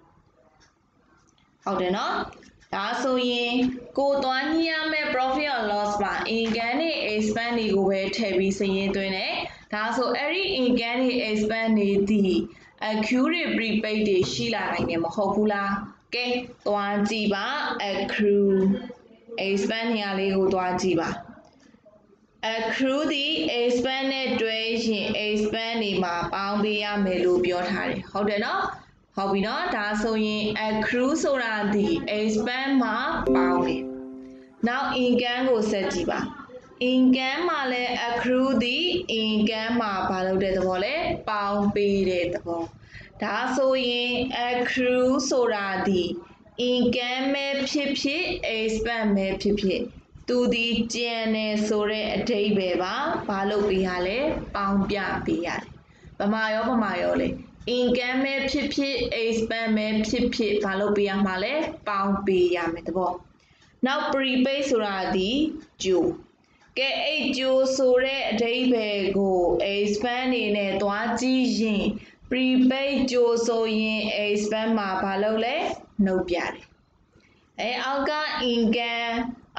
ဟုတ်တယ်နော်ဒါဆိုရင်ကိုသွားညှိရမယ့် profit or loss မှာ income တွေ expense တွေကိုပဲထည့်ပြီးစာရင်းသွင်းတယ်ဒါဆိုအဲ့ဒီ income တွေ expense တွေဒီ accrue တွေ prepaid တွေရှိလာနိုင်တယ်မဟုတ်ဘူးလားကဲသွားကြည့်ပါ accrue expense နေရာလေးကိုသွားကြည့်ပါ accrue ဒီ expense နဲ့တွဲရင် expense တွေမှာပေါင်းပေးရမယ်လို့ပြောထားတယ်ဟုတ်တယ်နော်ဟုတ်ပြီနော်ဒါဆိုရင် accrue ဆိုတာဒီ expense မှာပေါင်းတယ်နောက် income ကိုဆက်ကြည့်ပါ income မှာလဲ accrue ဒီ income မှာဘာလုပ်တဲ့သဘောလဲပေါင်းပေးတဲ့သဘောဒါဆိုရင် accrue ဆိုတာဒီ income ပဲဖြစ်ဖြစ် expense ပဲဖြစ်ဖြစ်သူဒီကျန်နေဆိုတဲ့အဓိပ္ပာယ်ပါဘာလုပ်ပေးရလဲပေါင်းပြပေးရတယ်ဗမာရောလေ income ပဲဖြစ်ဖြစ် expense ပဲဖြစ်ဖြစ်ဘာလုပ်ပေးရမှာလဲပေါင်းပေးရမယ်တဘောနောက် prepaid ဆိုတာဒီကြိုကဲအဲ့ကြိုဆိုတဲ့အဓိပ္ပာယ်ကို expense နေနဲ့သွားကြည့်ရင် prepaid ကြိုဆိုရင် expense မှာဘာလုပ်လဲနှုတ်ပြတယ်အောက်က income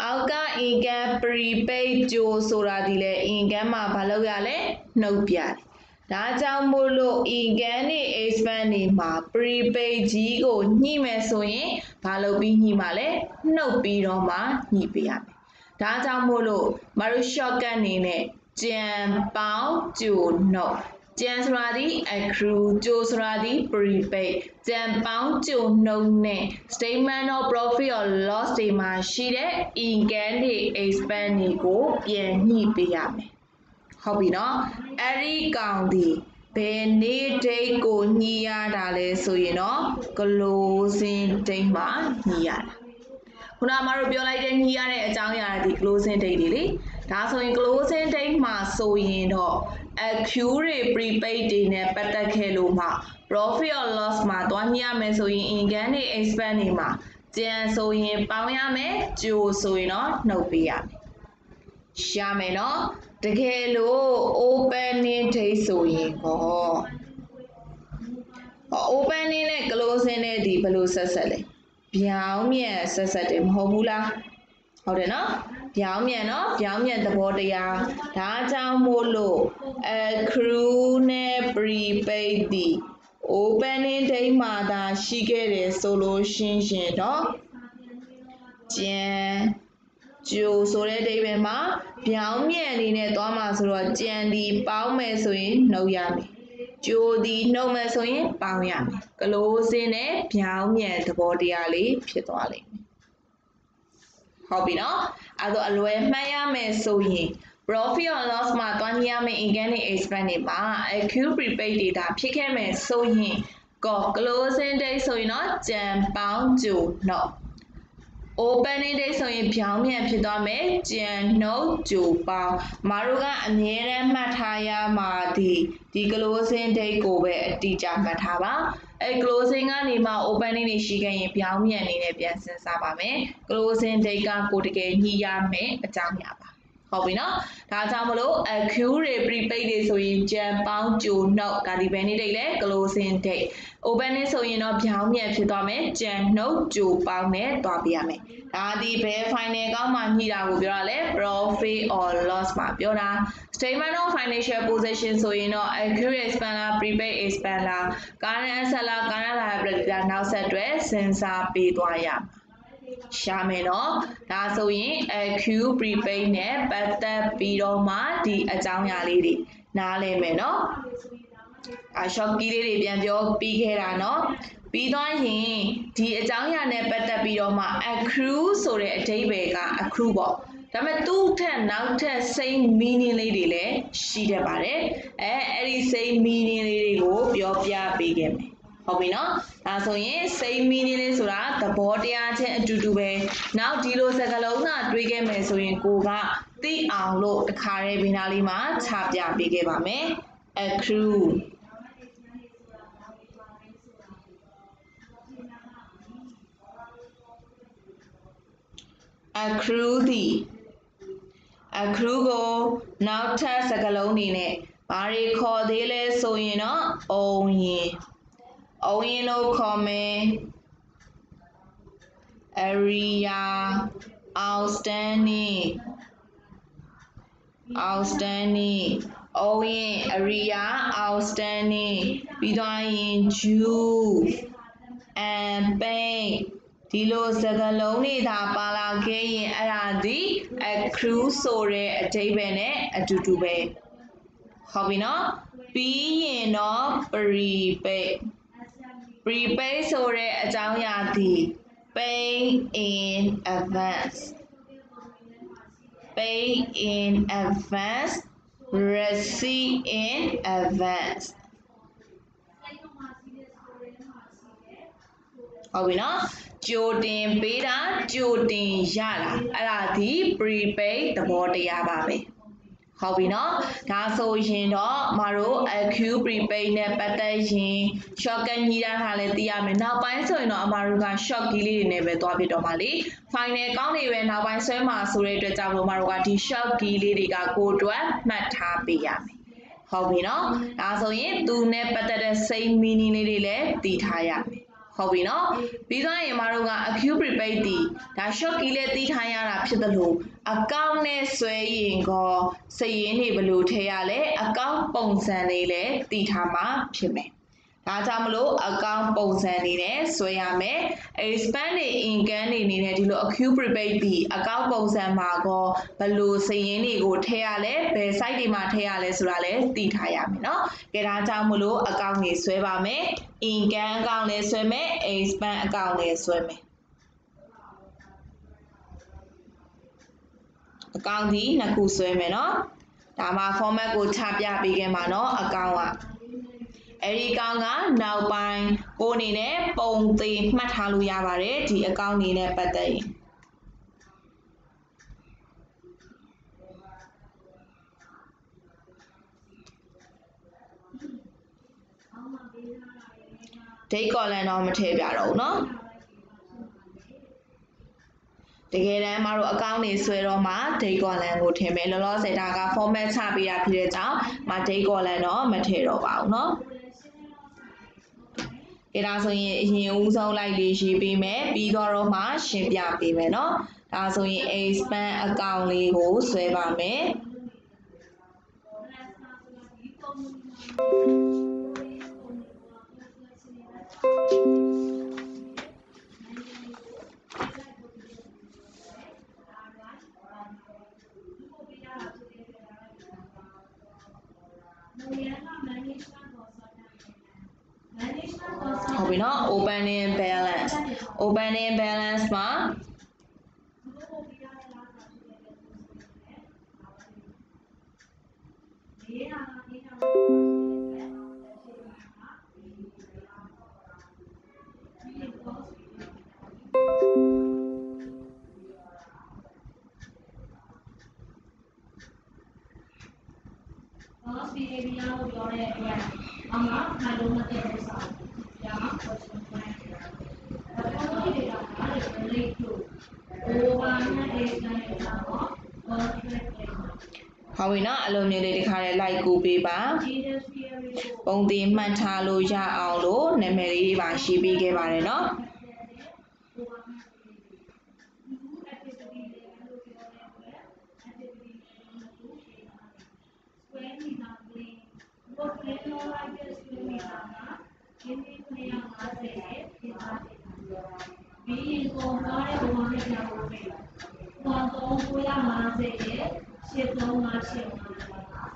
prepaid ကြိုဆိုတာဒီလေ income မှာဘာလုပ်ရလဲနှုတ်ပြတယ်ဒါကြောင့်မို့လို့ income နဲ့ expense တွေမှာ prepaid ကြီးကိုညှိမယ်ဆိုရင်ဘာလုပ်ပြီးညှိမှာလဲနှုတ်ပြီးတော့မှညှိပေးရမယ်ဒါကြောင့်မို့လို့မတို့ shortcut အနေနဲ့ကြံပေါင်းကြိုနှုတ်ကြံဆိုတာဒီ accrue ကြိုဆိုတာဒီ prepaid ကြံပေါင်းကြိုနှုတ်နဲ့ statement of profit or loss တွေမှာရှိတဲ့ income တွေ expense တွေကိုပြန်ညှိပေးရမယ်ဟုတ်ပြီနော်အဲ့ဒီကောင်ဒီဘယ်နေ့ date ကိုညှိရတာလဲဆိုရင်တော့ closing date မှာညှိရတာခုနကမတို့ပြောလိုက်တဲ့ညှိရတဲ့အကြောင်းအရာဒီ closing date တွေလေဒါဆိုရင် closing date မှာဆိုရင်တော့ accrue တွေ prepaid တွေနဲ့ပတ်သက်ခဲ့လို့မှ profit or loss မှာတွားညှိရမယ်ဆိုရင် income တွေ expense တွေမှာကျန်ဆိုရင်ပေါင်းရမယ်ကြိုဆိုရင်တော့နှုတ်ပေးရမယ်ရမယ်နော်တကယ်လို့ opening date ဆိုရင်ကော opening နဲ့ closing နဲ့ဒီဘယ်လိုဆက်ဆက်လဲပြောင်းမြန်ဆက်တယ်မဟုတ်ဘူးလားဟုတ်တယ်နော်ပြောင်းမြန်သဘောတရားဒါကြောင့်မို့လို့ accrue နဲ့ prepaid ဒီ opening date မှာသာရှိခဲ့တယ်ဆိုလို့ရှင်းတော့ကျန်ကြိုဆိုတဲ့ date ပဲမှာပြောင်းမြန်အနေနဲ့သွားမှာဆိုတော့ကြံဒီပေါင်းမယ်ဆိုရင်နှုတ်ရမယ်ကြိုဒီနှုတ်မယ်ဆိုရင်ပေါင်းရမယ် closing နဲ့ပြောင်းမြန်သဘောတရားလေးဖြစ်သွားလိမ့်မယ်ဟုတ်ပြီနော်အဲ့တော့အလွယ်မှတ်ရမယ်ဆိုရင် profit or loss မှာတွန်းညှိရမယ့် income နဲ့ expense တွေမှာ accrue prepaid data ဖြစ်ခဲ့မယ်ဆိုရင် closing date ဆိုရင်တော့ကြံပေါင်းကြိုနှုတ် opening date ဆိုရင်ပြောင်းမြန်ဖြစ်သွားမယ်ကြံနှုတ်ကြိုပေါင်းမတို့ကအမြဲတမ်းမှတ်ထားရမှာဒီ closing date ကိုပဲအတိအကျမှတ်ထားပါအဲ closing ကနေမှ opening တွေရှိခဲ့ရင်ပြောင်းမြန်အနေနဲ့ပြန်စဉ်းစားပါမယ် closing date ကကိုတကယ်ညှိရမယ်အကြောင်းအရာပါဟုတ်ပြီနော်ဒါကြောင့်မလို့ accrue တွေ prepaid တွေဆိုရင်ကြံပေါင်းကြိုနှုတ်ဒါဒီဘယ်နေ့ date လဲ closing date opening ဆိုရင်တော့ပြောင်းမြန်ဖြစ်သွားမယ်ကြံနှုတ်ကြိုပေါင်းနဲ့တွားပြရမယ်ဒါဒီဘယ် final ကောင်းမှညှိတာကိုပြောတာလဲ profit or loss မှာပြောတာ statement of financial position ဆိုရင်တော့ accrue expense လား prepaid expense လား current asset လား current liability လားနောက်ဆက်တွဲစဉ်းစားပေးသွားရရှာမယ်နော်ဒါဆိုရင် accrue prepaid နဲ့ပတ်သက်ပြီးတော့မှဒီအကြောင်းအရာလေးတွေနားလည်မယ်နော်short key လေးတွေပြန်ပြောပြီးခဲ့တာနော်ပြီးသွားရင်ဒီအကြောင်းအရာနဲ့ပတ်သက်ပြီးတော့မှ accrue ဆိုတဲ့အဓိပ္ပာယ်က accrue ပေါ့ဒါပေမဲ့သူ့ထက်နောက်ထပ် same meaning လေးတွေလည်းရှိတတ်ပါတယ်အဲ့ဒီ same meaning လေးတွေကိုပြောပြပေးခဲ့မယ်ဟုတ်ပြီနော်ဒါဆိုရင် same meaning လေးဆိုတာသဘောတရားချင်းအတူတူပဲနောက်ဒီလိုစကားလုံးကတွေးခဲ့မယ်ဆိုရင်ကိုကသိအောင်လို့တစ်ခါတည်းဘေးနားလေးမှာခြာပြပေးခဲ့ပါမယ် accrue accrue သည် accrue ကိုနောက်ထပ်စကားလုံးအနေနဲ့ဘာတွေခေါ်သေးလဲဆိုရင်တော့အုံရင်လို့ခေါ်မယ် area outstanding အုံရင် area outstanding ပြီးသွားရင် due and pay ဒီလိုစကားလုံးတွေသာပါလာခဲ့ရင်အဲ့ဒါဒီ accrue ဆိုတဲ့အဓိပ္ပာယ်နဲ့အတူတူပဲဟုတ်ပြီနော်ပြီးရင်တော့ prepaid ဆိုတဲ့အကြောင်းအရာဒီ pay in advance receive in advance ဟုတ်ပြီနော်ကြိုတင်ပေးတာကြိုတင်ရတာအဲ့ဒါဒီ prepaid သဘောတရားပါပဲဟုတ်ပြီနော်ဒါဆိုရင်တော့မတို့ accrue prepaid နဲ့ပတ်သက်ရင် shortcut ညီတာထားလဲသိရမယ်နောက်ပိုင်းဆိုရင်တော့အမတို့က short key လေးတွေနဲ့ပဲသွားပြတော့မှာလေ final ကောင်းနေပဲနောက်ပိုင်းဆွဲမှာဆိုတဲ့အတွက်ကြောင့်မို့မတို့ကဒီ short key လေးတွေကကိုယ်အတွက်မှတ်ထားပေးရမယ်ဟုတ်ပြီနော်ဒါဆိုရင်သူနဲ့ပတ်သက်တဲ့ same meaning လေးတွေလည်းသိထားရမယ်ဟုတ်ပြီနော်ပြီးသွားရင်မတို့က accrue prepaid ဒီဒါ short key လေးသိထားရတာဖြစ်တယ်လို့ account နဲ့ဆွဲရင်ကောစည်ရင်းတွေဘယ်လိုထည့်ရလဲ account ပုံစံလေးလည်းသိထားမှာဖြစ်မယ်ဒါကြောင့်မလို့ account ပုံစံလေးနဲ့ဆွဲရမယ် expense တွေ income တွေအနေနဲ့ဒီလို accrue prepaid ဒီ account ပုံစံမှာကောဘယ်လိုစည်ရင်းတွေကိုထည့်ရလဲဘယ် site တွေမှာထည့်ရလဲဆိုတာလည်းသိထားရမယ်เนาะကြဒါကြောင့်မလို့ account တွေဆွဲပါမယ် income account လည်းဆွဲမယ် expense account လည်းဆွဲမယ်အကောင့်ဒီနှစ်ခုဆွဲမယ်เนาะဒါမှ format ကိုချပြပေးခဲ့မှာเนาะအကောင့်ကအဲ့ဒီအကောင့်ကနောက်ပိုင်းကိုအနေနဲ့ပုံသေးမှတ်ထားလို့ရပါတယ်ဒီအကောင့်နေနဲ့ပတ်သက်ရင်date column တော့မထည့်ပြတော့ဘူးเนาะတကယ်တမ်းမတို့အကောင့်တွေဆွဲတော့မှ date column ကိုထည့်မယ်လောလောဆယ်ဒါက format ချပေးရဖြစ်တဲ့ကြောင့်မ date column တော့မထည့်တော့ပါဘူးเนาะဒါဆိုရင်အရင်ဦးဆုံးလိုက်လေးရေးပေးမယ်ပြီးတော့မှရှင်းပြပေးမယ်เนาะဒါဆိုရင် expense account လေးကိုဆွဲပါမယ်ဟုတ်ပြီနော် opening balance မှာbehavior ကိုပြောတဲ့အတွက်အမှခိုင်လုံးမတဲ့ဥစ္စာဒါမှ question plan ဒါပေမဲ့ဒီက relate to over နဲ့ explain တာတော့ contract ဟုတ်ပြီနော်အလိုမျိုးလေးတစ်ခါလေးလိုက်ကူပေးပါပုံသေးမှတ်ထားလို့ရအောင်လို့နာမည်လေးတွေပါရေးပေးခဲ့ပါတယ်နော်ပြီးရင်ပုံသွားတဲ့ဘဝနဲ့ကြောက်လို့ပဲ။ဘောတော့950ရဲ့7358ပါ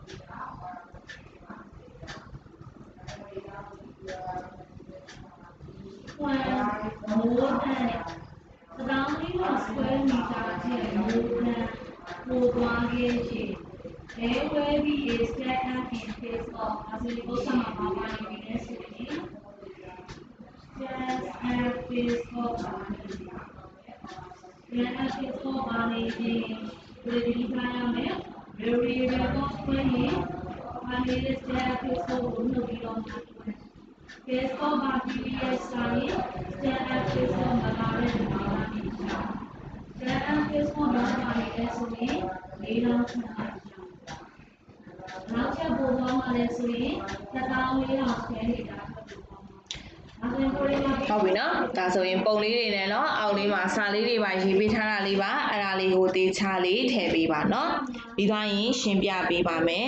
more than surrounding of square meter ရဲ့ more than ပိုသွားခဲ့ခြင်း there will be a stagnant in case of အစီအစဉ်မှာပါပါနေနေဆိုရင်ဟုတ်ပြီနော်ဒါဆိုရင်ပုံလေးတွေနဲ့เนาะအောက်လေးမှာစာလေးတွေပါရေးပေးထားတာလေးပါအဲ့ဒါလေးကိုတေချာလေးထည့်ပေးပါเนาะပြီးသွားရင်ရှင်းပြပေးပါမယ်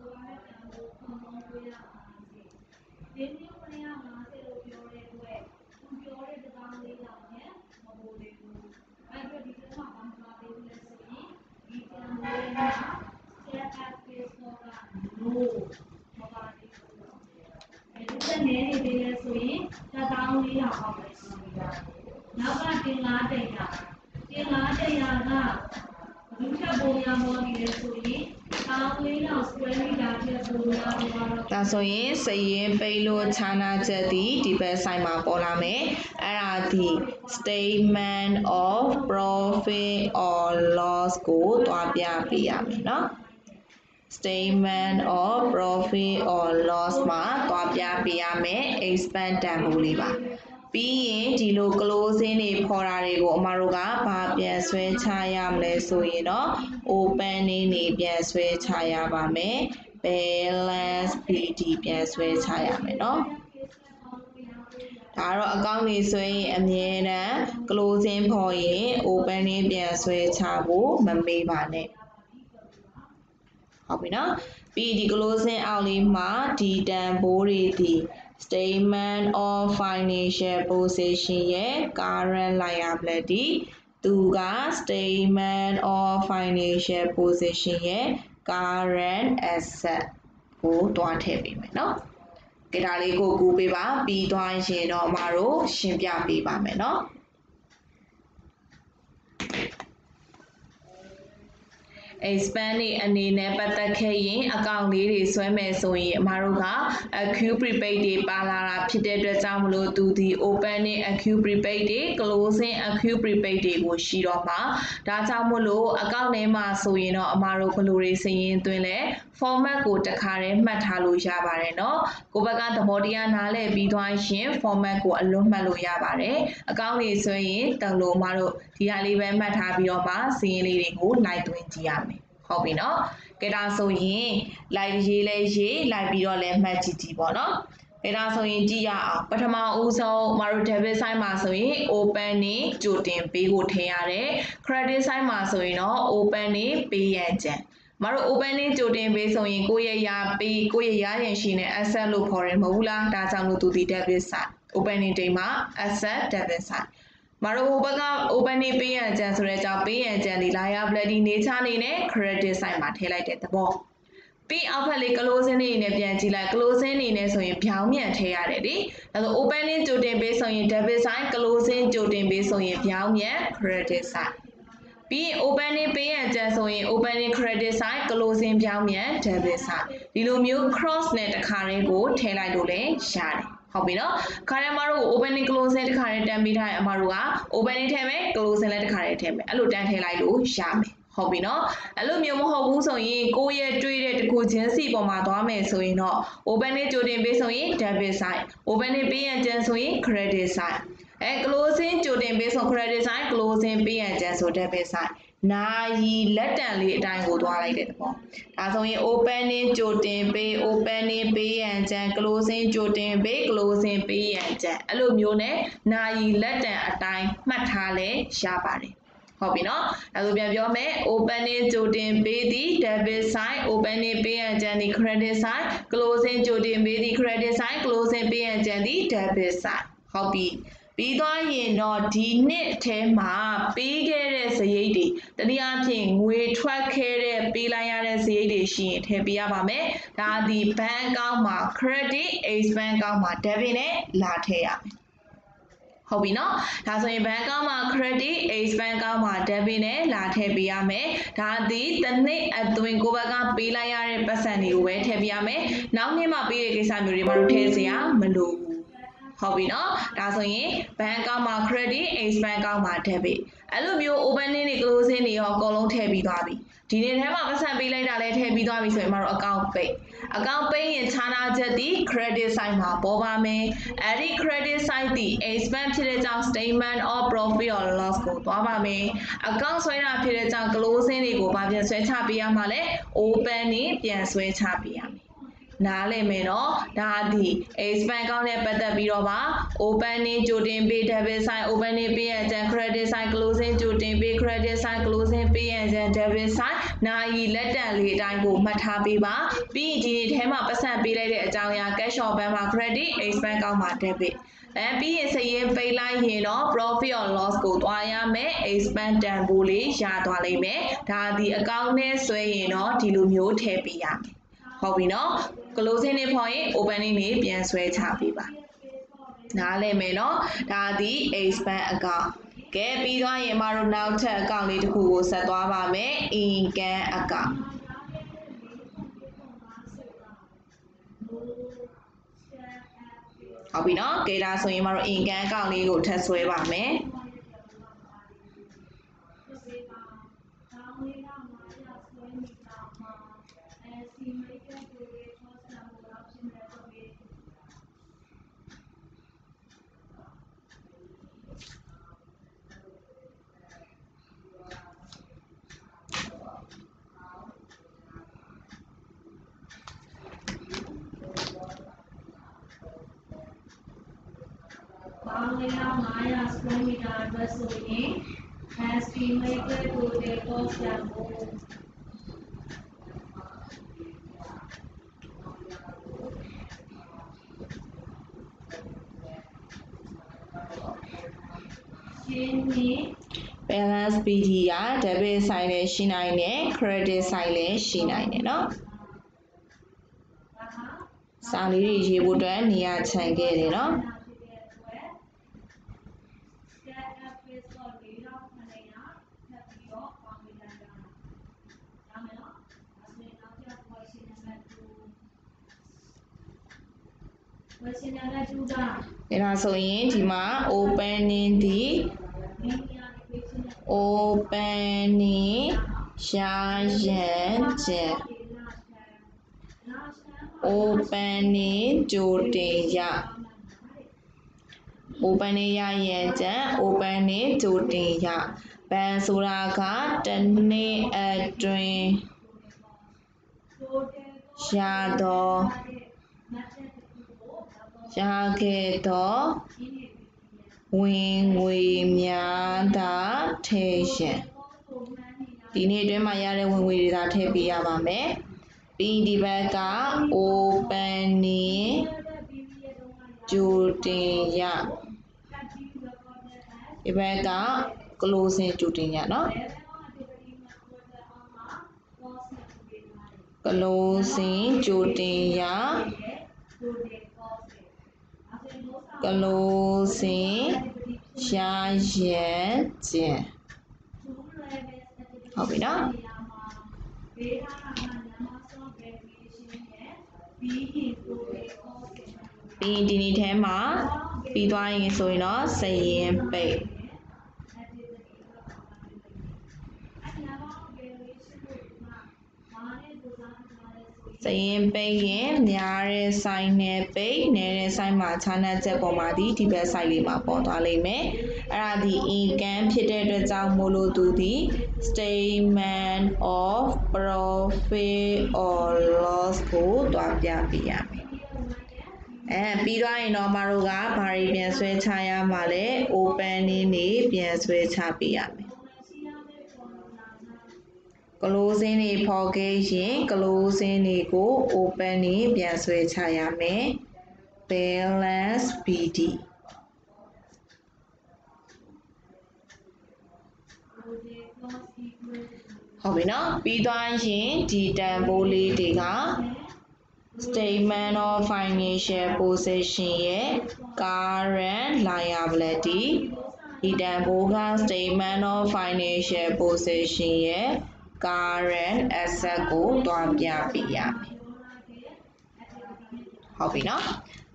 ဒါဆိုရင်စရင်ပိတ်လို့ခြားနာချက်ဒီဘက်ဆိုင်မှာပေါ်လာမယ်အဲ့ဒါဒီ statement of profit or loss ကိုတွားပြပေးရမယ်เนาะ statement of profit or loss မှာတွားပြပေးရမယ် expand တန်ဖိုးလေးပါပြီးရင်ဒီလို closing တွေဖော်တာတွေကိုအမတို့ကဘာပြန်ဆွဲချရမလဲဆိုရင်တော့ opening တွေပြန်ဆွဲချရပါမယ် balance BD ပြန်ဆွဲချရမယ်เนาะဒါတော့အကောင့်တွေဆွဲရင်အမြဲတမ်း closing ဖော်ရင် opening ပြန်ဆွဲချဖို့မမေ့ပါနဲ့ဟုတ်ပြီเนาะပြီးဒီ closing အောက်လေးမှာဒီတန်ဖိုးတွေဒီ statement of financial position ရဲ့ current liability သူက statement of financial position ရဲ့ current asset ကိုတွားထည့်ပေးမယ်เนาะကြည့်ဒါလေးကိုကူးပေးပါပြီးသွားရင်တော့အမတို့ရှင်းပြပေးပါမယ်เนาะexpand နေအနေနဲ့ပတ်သက်ခဲ့ရင်အကောင့်လေးတွေဆွဲမယ်ဆိုရင်အမတို့က accrue prepaid တွေပါလာတာဖြစ်တဲ့အတွက်ကြောင့်မလို့သူဒီ opening accrue prepaid တွေ closing accrue prepaid တွေကိုရှိတော့မှာဒါကြောင့်မလို့အကောင့်ထဲမှာဆိုရင်တော့အမတို့ဘယ်လိုတွေစည်ရင်သွင်းလဲ format ကိုတစ်ခါတည်းမှတ်ထားလို့ရပါတယ်เนาะကိုဘက်ကသဘောတရားနားလည်ပြီးသွားရင် format ကိုအလွတ်မှတ်လို့ရပါတယ်အကောင့်တွေဆွဲရင်တလို့အမတို့ဒီဟာလေးပဲမှတ်ထားပြီးတော့မှစည်ရင်လေးတွေကိုလိုက်သွင်းကြည့်ရမယ်ဟုတ်ပြီเนาะကဲဒါဆိုရင်လိုက်ရေးလဲရေးလိုက်ပြီးတော့လဲမှတ်ကြည့်ကြည့်ပေါ့เนาะကဲဒါဆိုရင်ကြည့်ရအောင်ပထမဦးဆုံးမတို့ debit side မှာဆိုရင် open နေကြိုတင်ပေးကိုထည့်ရတယ် credit side မှာဆိုရင်တော့ open နေပေးရကြံမတို့ open နေကြိုတင်ပေးဆိုရင်ကိုယ့်ရဲ့ရာပေးကိုယ့်ရဲ့ရရင်ရှိနေ asset လို့ခေါ်တယ်မဟုတ်လားဒါကြောင့်လို့သူဒီ debit side open နေတိမ်မှာ asset debit sideမတို့ဘက်က open နေပေးရကြံဆိုတဲ့အကြောင်းပေးရကြံဒီ liability nature နေနဲ့ credit side မှာထည့်လိုက်တဲ့သဘောပြီးအောက်ဖက်လေး closing နေနဲ့ပြန်ကြည့်လိုက် closing နေနဲ့ဆိုရင်ဖြောင်းမြန်ထည့်ရတယ်လေဒါဆို opening ကြိုတင်ပေးဆိုရင် debit side closing ကြိုတင်ပေးဆိုရင်ဖြောင်းမြန် credit side ပြီး opening ပေးရကြံဆိုရင် opening credit side closing ဖြောင်းမြန် debit side ဒီလိုမျိုး cross နဲ့တစ်ခါတည်းကိုထည့်လိုက်လို့လည်းရတယ်ဟုတ်ပြီနော်ခါရမတို့ opening closing တစ်ခါတည်းတန်းပေးထားရင်အမတို့က opening ထည့်မယ် closing လည်းတစ်ခါတည်းထည့်မယ်အဲ့လိုတန်းထည့်လိုက်လို့ရမယ်ဟုတ်ပြီနော်အဲ့လိုမျိုးမဟုတ်ဘူးဆိုရင်ကိုယ့်ရဲ့တွေးတဲ့တစ်ခုချင်းစီပေါ်မှာသွားမယ်ဆိုရင်တော့ opening ကြိုတင်ပေးဆိုရင် debit side opening ပေးရကြံဆိုရင် credit side closing ကြိုတင်ပေးဆို credit side closing ပေးရကြံဆို debit side နာယီလက်တံလေးအတိုင်းကိုသွားလိုက်တဲ့ပေါ့ဒါဆိုရင် opening ကြိုတင်ပေး opening ပေးရန်ကြံ closing ကြိုတင်ပေး closing ပေးရန်ကြံအဲ့လိုမျိုးနဲ့နာယီလက်တံအတိုင်းမှတ်ထားလဲရပါတယ်ဟုတ်ပြီနော်ဒါဆိုပြန်ပြောမယ် opening ကြိုတင်ပေးသည် debit side opening ပေးရန်ကြံသည် credit side closing ကြိုတင်ပေးသည် credit side closing ပေးရန်ကြံသည် debit side ဟုတ်ပြီပြီးသွားရင်တော့ဒီနှစ်ထဲမှာပေးခဲ့တဲ့စရိတ်တွေတနည်းအားဖြင့်ငွေထွက်ခဲ့တဲ့ပေးလိုက်ရတဲ့စရိတ်တွေရှိရင်ထည့်ပေးရပါမယ်ဒါဒီ bank account မှာ credit expense account မှာ debit နဲ့လာထည့်ရမယ်ဟုတ်ပြီနော်ဒါဆိုရင် bank account မှာ credit expense account မှာ debit နဲ့လာထည့်ပေးရမယ်ဒါဒီတစ်နှစ်အတွင်းကိုဘက်ကပေးလိုက်ရတဲ့ပတ်စံတွေကိုပဲထည့်ပေးရမယ်နောက်နှစ်မှာပေးတဲ့ကိစ္စမျိုးတွေမတို့ထည့်စရာမလိုဘူးဟုတ်ပြီနော်ဒါဆိုရင် bank account မှာ credit expense bank account မှာ debit အဲ့လိုမျိုး opening တွေ closing တွေရောအကုန်လုံးထည့်ပြီးသွားပြီဒီနေ့ထဲမှာပတ်စံပေးလိုက်တာလည်းထည့်ပြီးသွားပြီဆိုရင်မတို့ account pay ရင်ခြားနာချက်ဒီ credit side မှာပေါ်ပါမယ်အဲ့ဒီ credit side ဒီ expense ဖြစ်တဲ့ကြောင့် statement of profit or loss ကိုသွားပါမယ် account ဆွဲတာဖြစ်တဲ့ကြောင့် closing တွေကိုဘာပြန်ဆွဲချပေးရမှာလဲ opening ပြန်ဆွဲချပေးရမယ်နားလည်မယ်နော်ဒါဒီ expense account နဲ့ပတ်သက်ပြီးတော့ပါ opening ကြိုတင်ပေး debit side opening ပေးရတဲ့ credit side closing ကြိုတင်ပေး credit side closing ပေးရတဲ့ debit side နာရီလက်တံလေးအတိုင်းကိုမှတ်ထားပေးပါပြီးရင်ဒီနေ့ထဲမှာပတ်စံပေးလိုက်တဲ့အကြောင်းအရာ cash or bank မှာ credit expense account မှာ debit ပြီးရင်စရင်ပေးလိုက်ရင်တော့ profit or loss ကိုသွားရမယ် expense တန်ဖိုးလေးရသွားလိမ့်မယ်ဒါဒီ account နဲ့ဆွဲရင်တော့ဒီလိုမျိုးထည့်ပေးရမယ်ဟုတ်ပြီနော် closing နေဖော်ရင် opening နေပြန်ဆွဲချပေးပါနားလည်မယ်နော်ဒါဒီ expense account ကဲပြီးသွားရင်မတို့နောက်ထပ် account လေးတစ်ခုကိုဆက်သွားပါမယ် income account ဟုတ်ပြီနော်ကဲဒါဆိုရင်မတို့ income account လေးကိုထပ်ဆွဲပါမယ် 900 square meter အတွက်ဆိုရင် estimated total cost တန်ဖိုးရှင်းနေ balance BD က debit side လည်းရှိနိုင်တယ် credit side လည်းရှိနိုင်တယ်เนาะစာလေးတွေရေးဖို့အတွက်နေရာချန်ခဲ့တယ်เนาะအဲ့ဒါဆိုရင်ဒီမှာ opening ဒီ opening ရှာရန်ကျန် opening ကြိုတင်ရ opening ရရန်ကျန် opening ကြိုတင်ရဘန်ဆိုတာကတစ်နေ့အတွင်းရတော့ရခဲ့တော့ဝင်ငွေများသာထည့်ရင်ဒီနေ့အတွင်းမှာရတဲ့ဝင်ငွေတွေသာထည့်ပေးရပါမယ်ပြီးဒီဘက်က opening ကြိုတင်ရဒီဘက်က closing ကြိုတင်ရเนาะ closing ကြိုတင်ရ closing ရှာရန်ကျန်ဟုတ်ပြီနော်ပြီးဒီနေ့ထဲမှာပြီးသွားရင်ဆိုရင်တော့စရင်ပိတ်စရင်ပိတ်ရင်များတဲ့ဆိုင်နဲ့ပိတ်နေတဲ့ဆိုင်မှာခြားနှက်ချက်ပေါ်မှာဒီဘက်ဆိုင်လေးမှာပေါ်သွားလိမ့်မယ်အဲ့ဒါဒီ income ဖြစ်တဲ့အတွက်ကြောင့်မို့လို့သူဒီ statement of profit or loss ကိုတွားပြပေးရမယ်ပြီးသွားရင်တော့မတို့ကဘာတွေပြန်ဆွဲချရမှာလဲ opening နေပြန်ဆွဲချပေးရမယ်closing တွေဖော်ခဲ့ရင် closing တွေကို opening ပြန်ဆွဲချရမယ် balance BD ဟုတ်ပြီနော်ပြီးသွားရင်ဒီတန်ဖိုးလေးတွေက statement of financial position ရဲ့ current liability ဒီတန်ဖိုးက statement of financial position ရဲ့ current asset ကိုတွားပြပေးရမယ်ဟုတ်ပြီနော်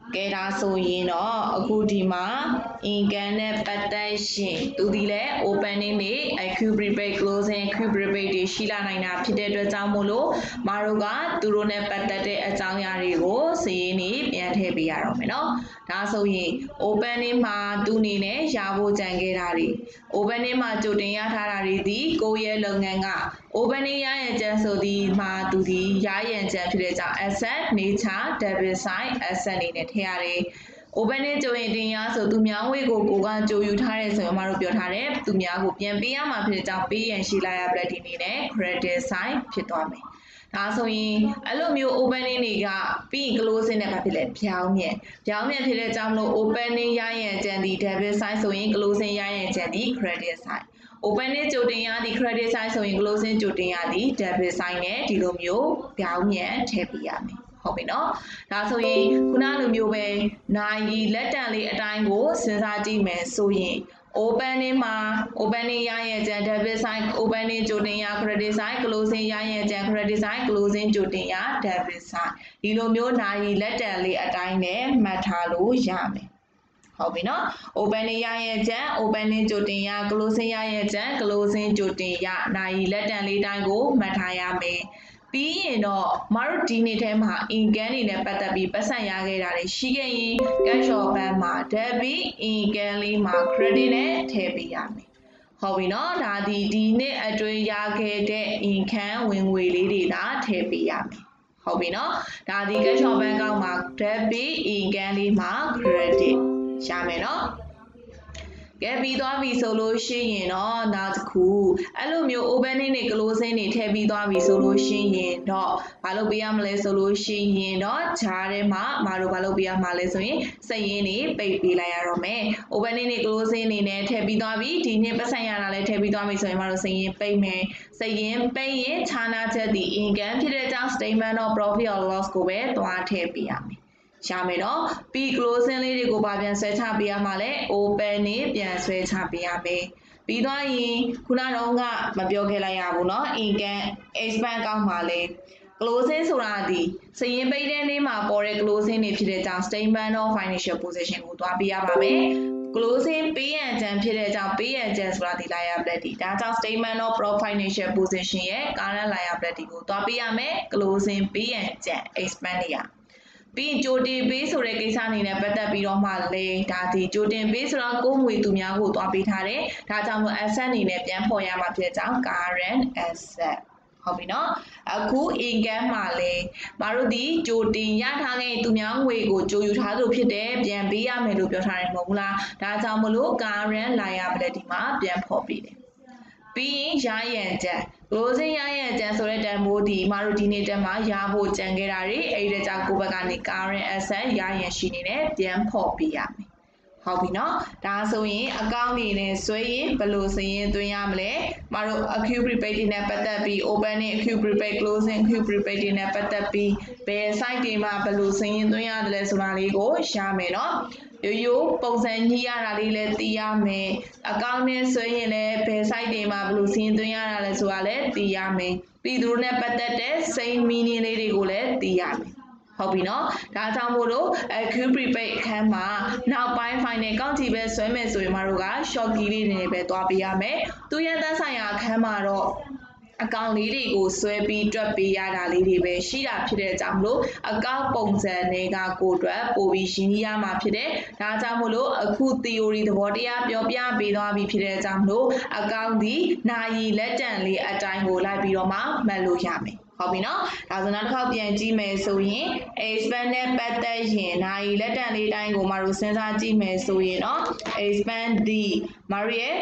ကဲဒါဆိုရင်တော့အခုဒီမှာ income နဲ့ပတ်သက်ရှင်သူဒီလဲ opening တွေ acute prepaid closing acute prepaid တွေရှိလာနိုင်တာဖြစ်တဲ့အတွက်ကြောင့်မို့လို့မတို့ကသူတို့နဲ့ပတ်သက်တဲ့အကြောင်းအရာတွေကိုစာရင်းနေပြန်ထည့်ပေးရတော့မယ်เนาะဒါဆိုရင် opening မှာသူအနေနဲ့ရဖို့ကြံခဲ့တာတွေ opening မှာကြိုတင်ရထားတာတွေဒီကိုယ့်ရဲ့လုပ်ငန်းက opening ရရကြဆိုဒီမှာသူဒီရရကြဖြစ်တဲ့ကြောင့် asset nature debit side asset နေနဲ့ထည့်ရတယ်opening ကြိုရင်တင်ရဆိုသူများဝေကိုကကြိုယူထားတယ်ဆိုရင်မတို့ပြောထားတယ်သူများကိုပြန်ပေးရမှာဖြစ်တဲ့ကြောင့်ပေးရန်ရှိလိုက်ရ ability နေနဲ့ credit side ဖြစ်သွားမယ်ဒါဆိုရင်အဲ့လိုမျိုး opening တွေကပြီးရင် closing နဲ့ဘာဖြစ်လဲပြောင်းမြန်ဖြစ်တဲ့ကြောင့်မလို့ opening ရရင်ကြံဒီ debit side ဆိုရင် closing ရရင်ကြံဒီ credit side opening ကြိုတင်ရသည့် credit side ဆိုရင် closing ကြိုတင်ရသည့် debit side နဲ့ဒီလိုမျိုးပြောင်းမြန်ထည့်ပေးရမယ်ဟုတ်ပြီနော်ဒါဆိုရင်ခုနလိုမျိုးပဲနိုင်လက်တံလေးအတိုင်းကိုစဉ်းစားကြည့်မယ်ဆိုရင် opening မှာ opening ရရင်ကြံ debit side opening ကြိုတင်ရ credit side closing ရရင်ကြံ credit side closing ကြိုတင်ရ debit side ဒီလိုမျိုးနိုင်လက်တံလေးအတိုင်းနဲ့မှတ်ထားလို့ရမယ်ဟုတ်ပြီနော် opening ရရဲ့ကြံ opening ကြိုတင်ရ closing ရရဲ့ကြံ closing ကြိုတင်ရနိုင်လက်တံလေးတိုင်းကိုမှတ်ထားရမယ်ပြီးရင်တော့မတို့ဒီနေ့ထဲမှာ income တွေနဲ့ပတ်သက်ပြီးပတ်စံရခဲ့တာတွေရှိခဲ့ရင် cash or bank မှာ debit income လေးမှာ credit နဲ့ထည့်ပေးရမယ်ဟုတ်ပြီနော်ဒါဒီနေ့အတွင်းရခဲ့တဲ့ income ဝင်ငွေလေးတွေဒါထည့်ပေးရမယ်ဟုတ်ပြီနော်ဒါဒီ cash or bank ကောက်မှာ debit income လေးမှာ credit ရမယ်နော်ကဲပြီးသွားပြီဆိုလို့ရှိရင်တော့နောက်တစ်ခုအဲ့လိုမျိုး opening တွေ closing တွေထည့်ပြီးသွားပြီဆိုလို့ရှိရင်တော့ဘာလုပ်ပေးရမလဲဆိုလို့ရှိရင်တော့ဂျားထဲမှာမတို့ဘာလုပ်ပေးရမှာလဲဆိုရင်စက်ရင်းတွေပိတ်ပေးလိုက်ရတော့မယ် opening တွေ closing တွေနဲ့ထည့်ပြီးသွားပြီဒီနေ့ပတ်စံရတာလည်းထည့်ပြီးသွားပြီဆိုရင်မတို့စက်ရင်းပိတ်မယ်စက်ရင်းပိတ်ရင်ခြားနာချက်ဒီ income ဖြစ်တဲ့ကြောင့် statement of profit or loss ကိုပဲသွားထည့်ပေးရမယ်ရမယ်နော်ပြီး closing လေးတွေကိုပါပြန်ဆွဲချပေးရမှာလဲ open နေပြန်ဆွဲချပေးရမယ်ပြီးသွားရင်ခုနတော့ကမပြောခဲ့လိုက်ရဘူးเนาะ income expand ကောက်မှာလဲ closing ဆိုတာဒီစရင်ပိတ်တဲ့နေ့မှာပေါ်တဲ့ closing တွေဖြစ်တဲ့ကြောင့် statement of financial position ကိုသွားပေးရပါမယ် closing ပေးရန်ကြံဖြစ်တဲ့ကြောင့်ပေးရန်ကြံဆိုတာဒီ liability ဒါကြောင့် statement of financial position ရဲ့ current liability ကိုသွားပေးရမယ် closing ပေးရန်ကြံ expand နေရပြီးကြိုတင်ပေးဆိုတဲ့ကိစ္စအနေနဲ့ပတ်သက်ပြီးတော့မှလေဒါဒီကြိုတင်ပေးဆိုတော့ကိုယ်ငွေသူများကိုသွားပေးထားတယ်ဒါကြောင့်မို့ asset အနေနဲ့ပြန်ဖော်ရမှာဖြစ်ကြောင်း current asset ဟုတ်ပြီနော်အခု income မှာလေမတို့ဒီကြိုတင်ရထားခဲ့သူများငွေကိုကြိုယူထားလို့ဖြစ်တယ်ပြန်ပေးရမယ်လို့ပြောထားတယ်မဟုတ်ဘူးလားဒါကြောင့်မလို့ current liability မှာပြန်ဖော်ပေးတယ်ပြီးရင်ရရန်ကြံ closing ရရန်ကြံဆိုတဲ့တန်ဖိုးဒီမတို့ဒီနေ့တက်မှာရဖို့ကြံခဲ့တာတွေအဲ့ဒီကြောင့်ကိုယ့်ဘက်ကနေ current asset ရရန်ရှိနေတယ်ပြန်ဖော်ပေးရမယ်ဟုတ်ပြီနော်ဒါဆိုရင်အကောင့်တွေနဲ့ဆွဲရင်ဘယ်လိုစရင်သွင်းရမလဲမတို့ acute prepaid တွေနဲ့ပတ်သက်ပြီး opening acute prepaid closing acute prepaid တွေနဲ့ပတ်သက်ပြီးဘယ် site တွေမှာဘယ်လိုစရင်သွင်းရတယ်လဲဆိုတာလေးကိုရမယ်နော်ရိုးပုံစံညှိရတာလေးလည်းသိရမယ်အကောင့်နဲ့ဆွဲရင်လည်းဘယ် site တွေမှာဘယ်လိုစရင်သွင်းရတာလဲဆိုတာလည်းသိရမယ်ပြီးသူတို့နဲ့ပတ်သက်တဲ့ same meaning လေးတွေကိုလည်းသိရမယ်ဟုတ်ပြီနော်ဒါကြောင့်မို့လို့ acute prepaid အခန်းမှာနောက်ပိုင်း final ကောက်ကြည့်ပဲဆွဲမယ်ဆိုရင်မတို့က short key လေးတွေနဲ့ပဲသွားပေးရမယ်သူရသက်ဆိုင်ရာအခန်းမှာတော့အကောင့်လေးတွေကိုဆွဲပြီးတွက်ပေးရတာလေးတွေပဲရှိတာဖြစ်တဲ့ကြောင့်မလို့အကောင့်ပုံစံတွေကကိုယ်အတွက်ပို့ပြီးရှင်းပြရမှာဖြစ်တယ်ဒါကြောင့်မလို့အခု theory သဘောတရားပြောပြပေးသွားပြီဖြစ်တဲ့ကြောင့်မလို့အကောင့်ဒီနာရီလက်တံလေးအတိုင်းကိုလိုက်ပြီးတော့မှမှတ်လို့ရမယ်ဟုတ်ပြီနော်ဒါဆိုနောက်တစ်ခေါက်ပြန်ကြည့်မယ်ဆိုရင် expand နဲ့ပတ်သက်ရင်နိုင်လက်တံလေးတိုင်းကိုမတို့စဉ်းစားကြည့်မယ်ဆိုရင်เนาะ expand ဒီမတို့ရဲ့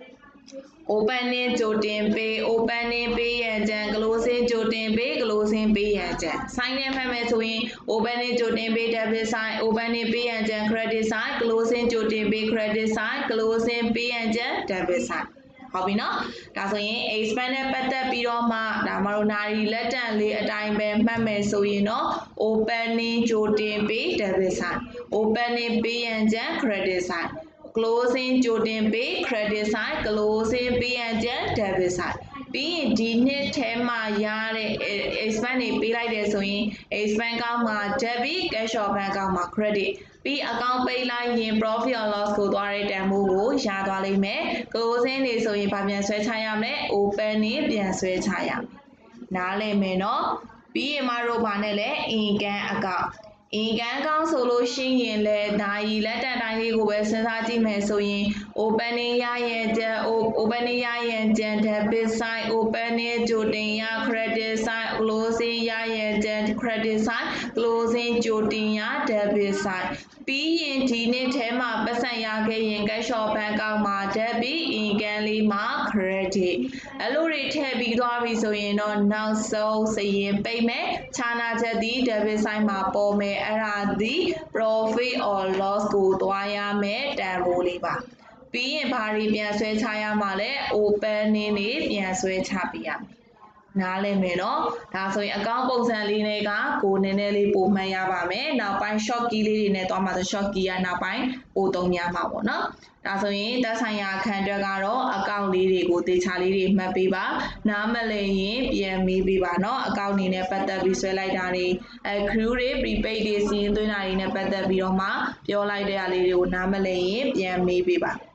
opening ကြိုတင်ပေး opening ပေးရန်ကြံ closing ကြိုတင်ပေး closing ပေးရန်ကြံ sign နဲ့မှတ်မယ်ဆိုရင် opening ကြိုတင်ပေး debit side opening ပေးရန်ကြံ credit side closing ကြိုတင်ပေး credit side closing ပေးရန်ကြံ debit sideဟုတ်ပြီနော်ဒါဆိုရင် expand နဲ့ပတ်သက်ပြီးတော့မှဒါမှတို့နာရီလက်တံလေးအတိုင်းပဲမှတ်မယ်ဆိုရင်တော့ opening ကြိုတင်ပေး debit side opening ပေးရန်ကြံ credit side closing ကြိုတင်ပေး credit side closing ပေးရန်ကြံ debit side ပြီးရင်ဒီနှစ်ထဲမှာရတဲ့ expand တွေပေးလိုက်တယ်ဆိုရင် expand ကောင်းမှာ debit cash or bank ကောင်းမှာ credit ပြီး account ပိတ်လိုက်ရင် profit or loss ကိုသွားတဲ့တန်ဖိုးကိုရသွားလိမ့်မယ် closing တွေဆိုရင်ဗာပြန်ဆွဲချရမယ် open တွေပြန်ဆွဲချရမယ်နားလည်မယ်နော်ပြီးရင်မတို့ဗာနဲ့လဲ income account income account ဆိုလို့ရှိရင်လဲနိုင်လက်တန်တိုင်းလေးကိုပဲစဉ်းစားကြည့်မယ်ဆိုရင် opening ရရင်ကျန် opening ရရင်ကျန် debit side opening ကြိုတင်ရ credit side closing ရရင်ကျန် credit side closing ကြိုတင်ရ debit side ပြီးရင်ဒီနေ့ထဲမှာပတ်စံရခဲ့ရင် cash or bank ကောက်မှာ debit income လေးမှာ credit အဲ့လိုတွေထည့်ပြီးသွားပြီဆိုရင်တော့နောက်ဆုံးစရင်ပိတ်မယ်ခြားနာချက်ဒီ debit side မှာပေါ်မယ်အဲ့ဒါဒီ profit or loss ကိုသွားရမယ်တန်ဖိုးလေးပါပြီးရင်ဘာတွေပြန်ဆွဲချရမှာလဲ opening တွေပြန်ဆွဲချပေးရမယ်နားလည်မယ်နော်ဒါဆိုရင်အကောင့်ပုံစံလေးတွေကကိုနည်းနည်းလေးပိုမှတ်ရပါမယ်နောက်ပိုင်း short key လေးတွေနဲ့သွားမှာဆို short key ကနောက်ပိုင်းပိုသုံးများမှာပေါ့နော်ဒါဆိုရင်သက်ဆိုင်ရာအခန်းအတွက်ကတော့အကောင့်လေးတွေကိုတေချာလေးတွေမှတ်ပေးပါနားမလည်ရင်ပြန်မေးပေးပါနော်အကောင့်နေနဲ့ပတ်သက်ပြီးဆွဲလိုက်တာတွေcrew တွေ prepaid တွေစီးရင်သွင်းတာတွေနဲ့ပတ်သက်ပြီးတော့မှပြောလိုက်တဲ့အရာလေးတွေကိုနားမလည်ရင်ပြန်မေးပေးပါ